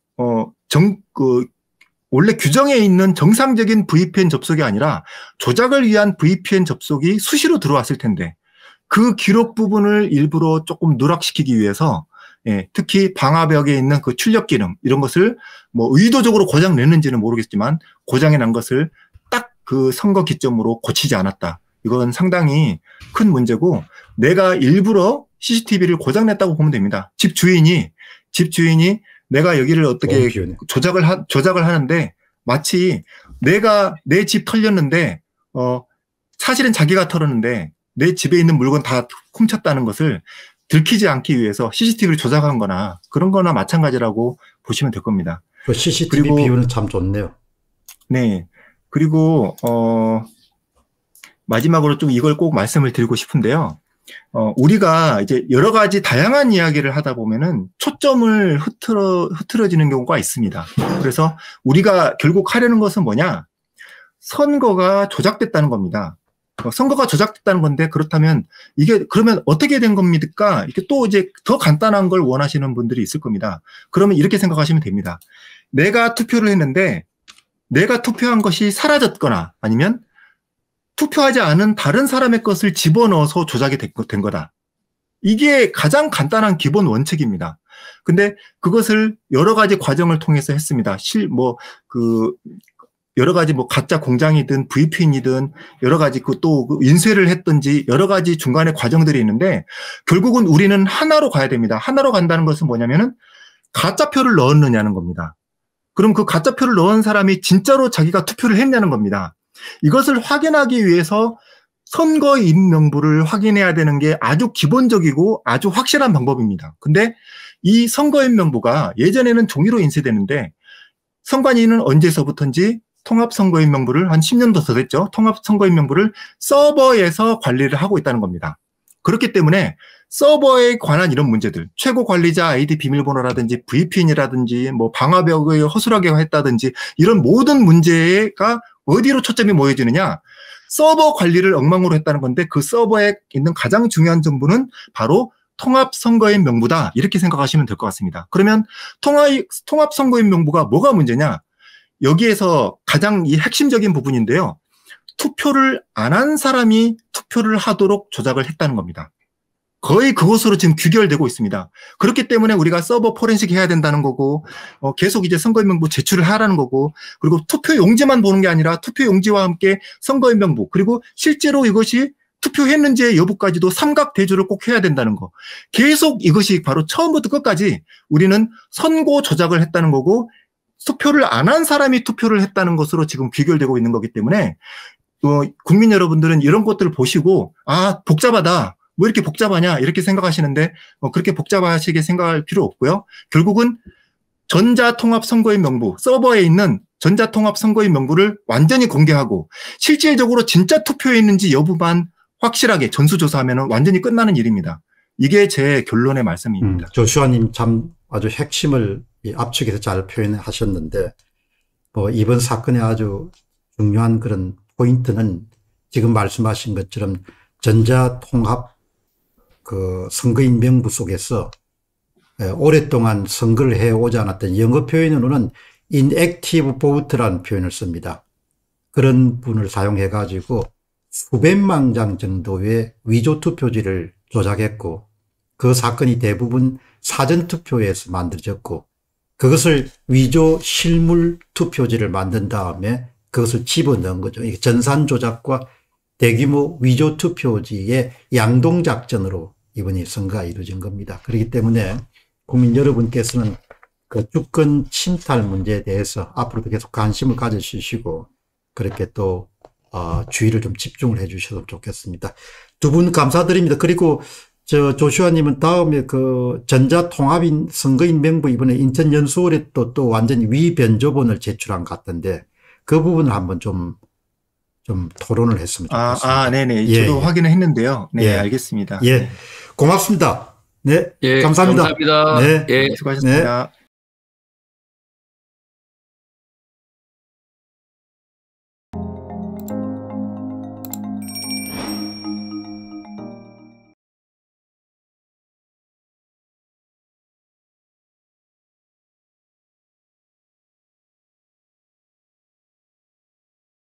원래 규정에 있는 정상적인 VPN 접속이 아니라 조작을 위한 VPN 접속이 수시로 들어왔을 텐데, 그 기록 부분을 일부러 조금 누락시키기 위해서, 특히 방화벽에 있는 그 출력 기능 이런 것을 의도적으로 고장 냈는지는 모르겠지만 고장이 난 것을 딱 그 선거 기점으로 고치지 않았다. 이건 상당히 큰 문제고, 내가 일부러 CCTV를 고장 냈다고 보면 됩니다. 집 주인이 내가 여기를 어떻게 비유네. 조작을 하는데 마치 내가 내 집 털렸는데 사실은 자기가 털었는데 내 집에 있는 물건 다 훔쳤다는 것을 들키지 않기 위해서 CCTV를 조작한 거나 그런 거나 마찬가지라고 보시면 될 겁니다. 그 CCTV 그리고, 비유는 참 좋네요. 네. 그리고 마지막으로 좀 이걸 꼭 말씀을 드리고 싶은데요. 우리가 이제 여러 가지 다양한 이야기를 하다 보면은 초점을 흐트러지는 경우가 있습니다. 그래서 우리가 결국 하려는 것은 뭐냐? 선거가 조작됐다는 겁니다. 선거가 조작됐다는 건데 그렇다면 이게 그러면 어떻게 된 겁니까? 이렇게 또 이제 더 간단한 걸 원하시는 분들이 있을 겁니다. 그러면 이렇게 생각하시면 됩니다. 내가 투표를 했는데 내가 투표한 것이 사라졌거나 아니면 투표하지 않은 다른 사람의 것을 집어넣어서 조작이 된 거다. 이게 가장 간단한 기본 원칙입니다. 근데 그것을 여러 가지 과정을 통해서 했습니다. 여러 가지 가짜 공장이든 VPN이든 여러 가지 또 인쇄를 했든지 여러 가지 중간에 과정들이 있는데 결국은 우리는 하나로 가야 됩니다. 하나로 간다는 것은 뭐냐면은 가짜표를 넣었느냐는 겁니다. 그럼 그 가짜표를 넣은 사람이 진짜로 자기가 투표를 했냐는 겁니다. 이것을 확인하기 위해서 선거인 명부를 확인해야 되는 게 아주 기본적이고 아주 확실한 방법입니다. 근데 이 선거인 명부가 예전에는 종이로 인쇄되는데 선관위는 언제서부터인지 통합선거인 명부를 한 10년도 더 됐죠. 통합선거인 명부를 서버에서 관리를 하고 있다는 겁니다. 그렇기 때문에 서버에 관한 이런 문제들, 최고 관리자 아이디 비밀번호라든지 VPN이라든지 방화벽을 허술하게 했다든지 이런 모든 문제가 어디로 초점이 모여지느냐? 서버 관리를 엉망으로 했다는 건데 그 서버에 있는 가장 중요한 정보는 바로 통합선거인 명부다. 이렇게 생각하시면 될 것 같습니다. 그러면 통합선거인 명부가 뭐가 문제냐? 여기에서 가장 이 핵심적인 부분인데요. 투표를 안 한 사람이 투표를 하도록 조작을 했다는 겁니다. 거의 그것으로 지금 규결되고 있습니다. 그렇기 때문에 우리가 서버 포렌식 해야 된다는 거고, 계속 이제 선거인명부 제출을 하라는 거고, 그리고 투표 용지만 보는 게 아니라 투표 용지와 함께 선거인명부, 그리고 실제로 이것이 투표했는지의 여부까지도 삼각 대조를 꼭 해야 된다는 거. 계속 이것이 바로 처음부터 끝까지 우리는 선거 조작을 했다는 거고, 투표를 안 한 사람이 투표를 했다는 것으로 지금 귀결되고 있는 거기 때문에 국민 여러분들은 이런 것들을 보시고 복잡하다. 뭐 이렇게 복잡하냐 이렇게 생각하시는데 그렇게 복잡하시게 생각할 필요 없고요. 결국은 전자통합선거인 명부 서버에 있는 전자통합선거인 명부를 완전히 공개하고 실질적으로 진짜 투표했는지 여부만 확실하게 전수조사하면 완전히 끝나는 일입니다. 이게 제 결론의 말씀입니다. 조슈아님 참 아주 핵심을 압축해서 잘 표현하셨는데 이번 사건의 아주 중요한 그런 포인트는 지금 말씀하신 것처럼 전자통합 선거인 명부 속에서 오랫동안 선거를 해오지 않았던 영어 표현으로는 inactive vote라는 표현을 씁니다. 그런 분을 사용해 가지고 수백만 장 정도의 위조 투표지를 조작했고 그 사건이 대부분 사전투표에서 만들어졌고 그것을 위조 실물 투표지를 만든 다음에 그것을 집어넣은 거죠. 이게 전산 조작과 대규모 위조 투표지의 양동작전으로 이번에 선거가 이루어진 겁니다. 그렇기 때문에 국민 여러분께서는 그 주권 침탈 문제에 대해서 앞으로도 계속 관심을 가져주시고 그렇게 또 주의를 좀 집중을 해 주셨으면 좋겠습니다. 두 분 감사드립니다. 그리고 조슈아님은 다음에 전자통합인 선거인 명부 이번에 인천연수원에 또 완전히 위변조본을 제출한 것 같던데 그 부분을 한번 좀 토론을 했으면 좋겠습니다. 네네. 저도 확인을 했는데요. 네, 알겠습니다. 고맙습니다. 네, 예, 감사합니다. 감사합니다. 네, 수고하셨습니다. 네.